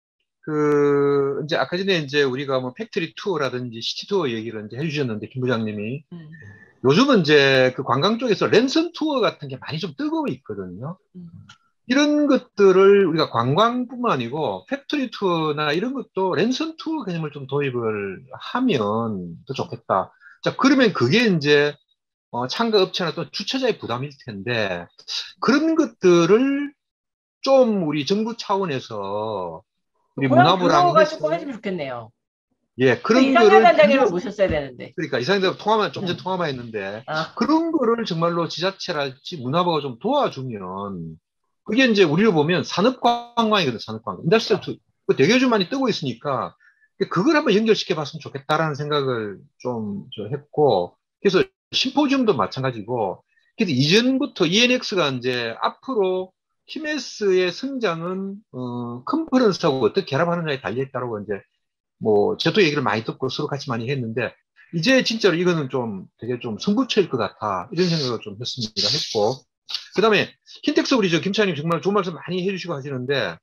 그, 이제 아까 전에 이제 우리가 뭐 팩토리 투어라든지 시티 투어 얘기를 이제 해주셨는데, 김 부장님이. 음. 요즘은 이제 그 관광 쪽에서 랜선 투어 같은 게 많이 좀 뜨고 있거든요. 음. 이런 것들을 우리가 관광뿐만 아니고 팩토리 투어나 이런 것도 랜선 투어 개념을 좀 도입을 하면 더 좋겠다. 자, 그러면 그게 이제 어, 참가 업체나 또 주최자의 부담일 텐데 그런 것들을 좀 우리 정부 차원에서 우리 고용 문화부랑 교류가 해서 조금 해주면 좋겠네요. 예, 그 그런 이상현 거를 단장님을 유료, 모셨어야 되는데. 그러니까 이상대로 통화만 좀 전에 네. 통화만 했는데 아, 그런 거를 정말로 지자체랄지 문화부가 좀 도와주면 그게 이제 우리로 보면 산업관광이거든, 산업관광. 인더스트리얼 투, 그 되게 좀 많이 뜨고 있으니까 그걸 한번 연결시켜 봤으면 좋겠다라는 생각을 좀, 좀 했고 그래서 심포지움도 마찬가지고 그래서 이전부터 이엔엑스가 이제 앞으로 티엠에스의 성장은 어, 컨퍼런스하고 어떻게 결합하느냐에 달려있다고 이제 뭐, 저도 얘기를 많이 듣고 서로 같이 많이 했는데, 이제 진짜로 이거는 좀 되게 좀 승부처일 것 같아. 이런 생각을 좀 했습니다. 했고. 그 다음에, 킨텍스 우리 저 김차님 정말 좋은 말씀 많이 해주시고 하시는데,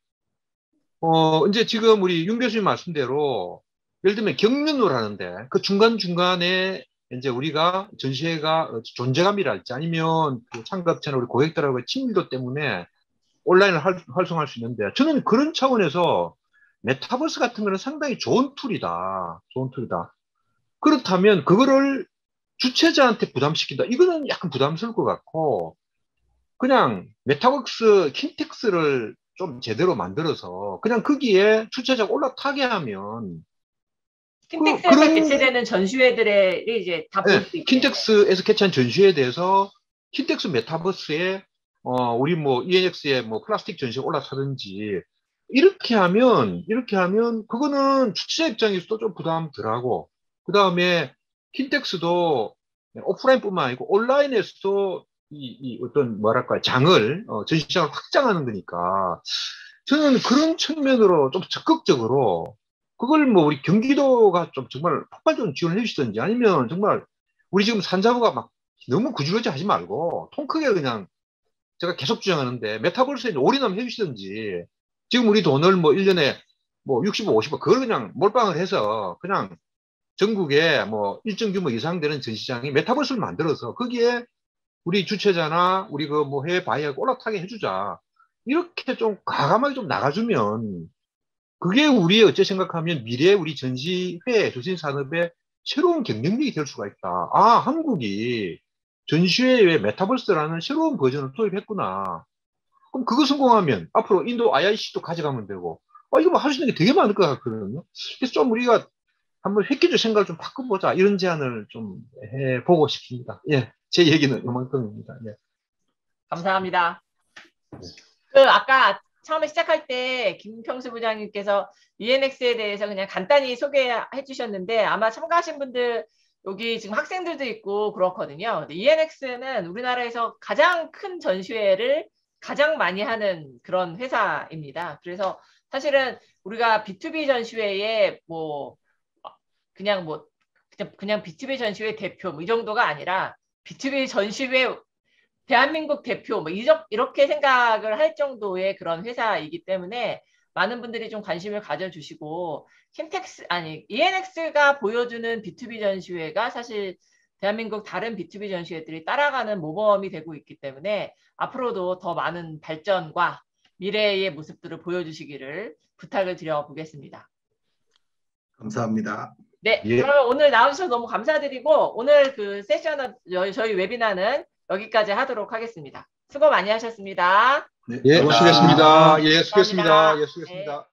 어, 이제 지금 우리 윤 교수님 말씀대로, 예를 들면 경륜을 하는데, 그 중간중간에 이제 우리가 전시회가 존재감이랄지 아니면 그 참가업체나 우리 고객들하고의 친밀도 때문에 온라인을 활, 활성화할 수 있는데, 저는 그런 차원에서 메타버스 같은 거는 상당히 좋은 툴이다. 좋은 툴이다. 그렇다면 그거를 주최자한테 부담시킨다. 이거는 약간 부담스러울 것 같고 그냥 메타버스 킨텍스를 좀 제대로 만들어서 그냥 거기에 주최자가 올라타게 하면 킨텍스에서 그런- 개최되는 전시회들의 이제 다 볼 네, 수 있게. 킨텍스에서 개최한 전시회에 대해서 킨텍스 메타버스에 어 우리 뭐 이엔엑스의 뭐 플라스틱 전시가 올라타든지 이렇게 하면 이렇게 하면 그거는 출시자 입장에서도 좀 부담 덜하고 그 다음에 킨텍스도 오프라인뿐만 아니고 온라인에서도 이, 이 어떤 뭐랄까 장을 어, 전시장을 확장하는 거니까 저는 그런 측면으로 좀 적극적으로 그걸 뭐 우리 경기도가 좀 정말 폭발적으로 지원을 해주시든지 아니면 정말 우리 지금 산자부가 막 너무 구질구질 하지 말고 통 크게 그냥 제가 계속 주장하는데 메타버스에 올인하면 해주시든지 지금 우리 돈을 뭐 일 년에 뭐 육십억, 오십억 그걸 그냥 몰빵을 해서 그냥 전국에 뭐 일정 규모 이상 되는 전시장이 메타버스를 만들어서 거기에 우리 주최자나 우리 그 뭐 해외 바이어가 올라타게 해주자. 이렇게 좀 과감하게 좀 나가주면 그게 우리 어째 생각하면 미래 우리 전시회, 조선산업의 새로운 경쟁력이 될 수가 있다. 아, 한국이 전시회에 메타버스라는 새로운 버전을 도입했구나. 그럼 그거 성공하면 앞으로 인도 아이아이씨도 가져가면 되고, 아, 이거 뭐 할 수 있는 게 되게 많을 것 같거든요. 그래서 좀 우리가 한번 획기적 생각을 좀 바꿔보자. 이런 제안을 좀 해보고 싶습니다. 예. 제 얘기는 이만큼입니다. 예. 감사합니다. 그 아까 처음에 시작할 때 김평수 부장님께서 이엔엑스에 대해서 그냥 간단히 소개해 주셨는데 아마 참가하신 분들 여기 지금 학생들도 있고 그렇거든요. 이엔엑스는 우리나라에서 가장 큰 전시회를 가장 많이 하는 그런 회사입니다. 그래서 사실은 우리가 비투비 전시회에 뭐 그냥 뭐 그냥, 그냥 비투비 전시회 대표 뭐 이 정도가 아니라 비투비 전시회 대한민국 대표 뭐 이렇게 생각을 할 정도의 그런 회사이기 때문에 많은 분들이 좀 관심을 가져주시고 킨텍스 아니 이엔엑스가 보여주는 비투비 전시회가 사실 대한민국 다른 비투비 전시회들이 따라가는 모범이 되고 있기 때문에 앞으로도 더 많은 발전과 미래의 모습들을 보여주시기를 부탁을 드려보겠습니다. 감사합니다. 네, 예. 그러면 오늘 나와주셔서 너무 감사드리고 오늘 그 세션은 저희 웨비나는 여기까지 하도록 하겠습니다. 수고 많이 하셨습니다. 네, 예, 수고하셨습니다. 수고했습니다. 예, 수고했습니다. 감사합니다. 예, 수고했습니다. 네.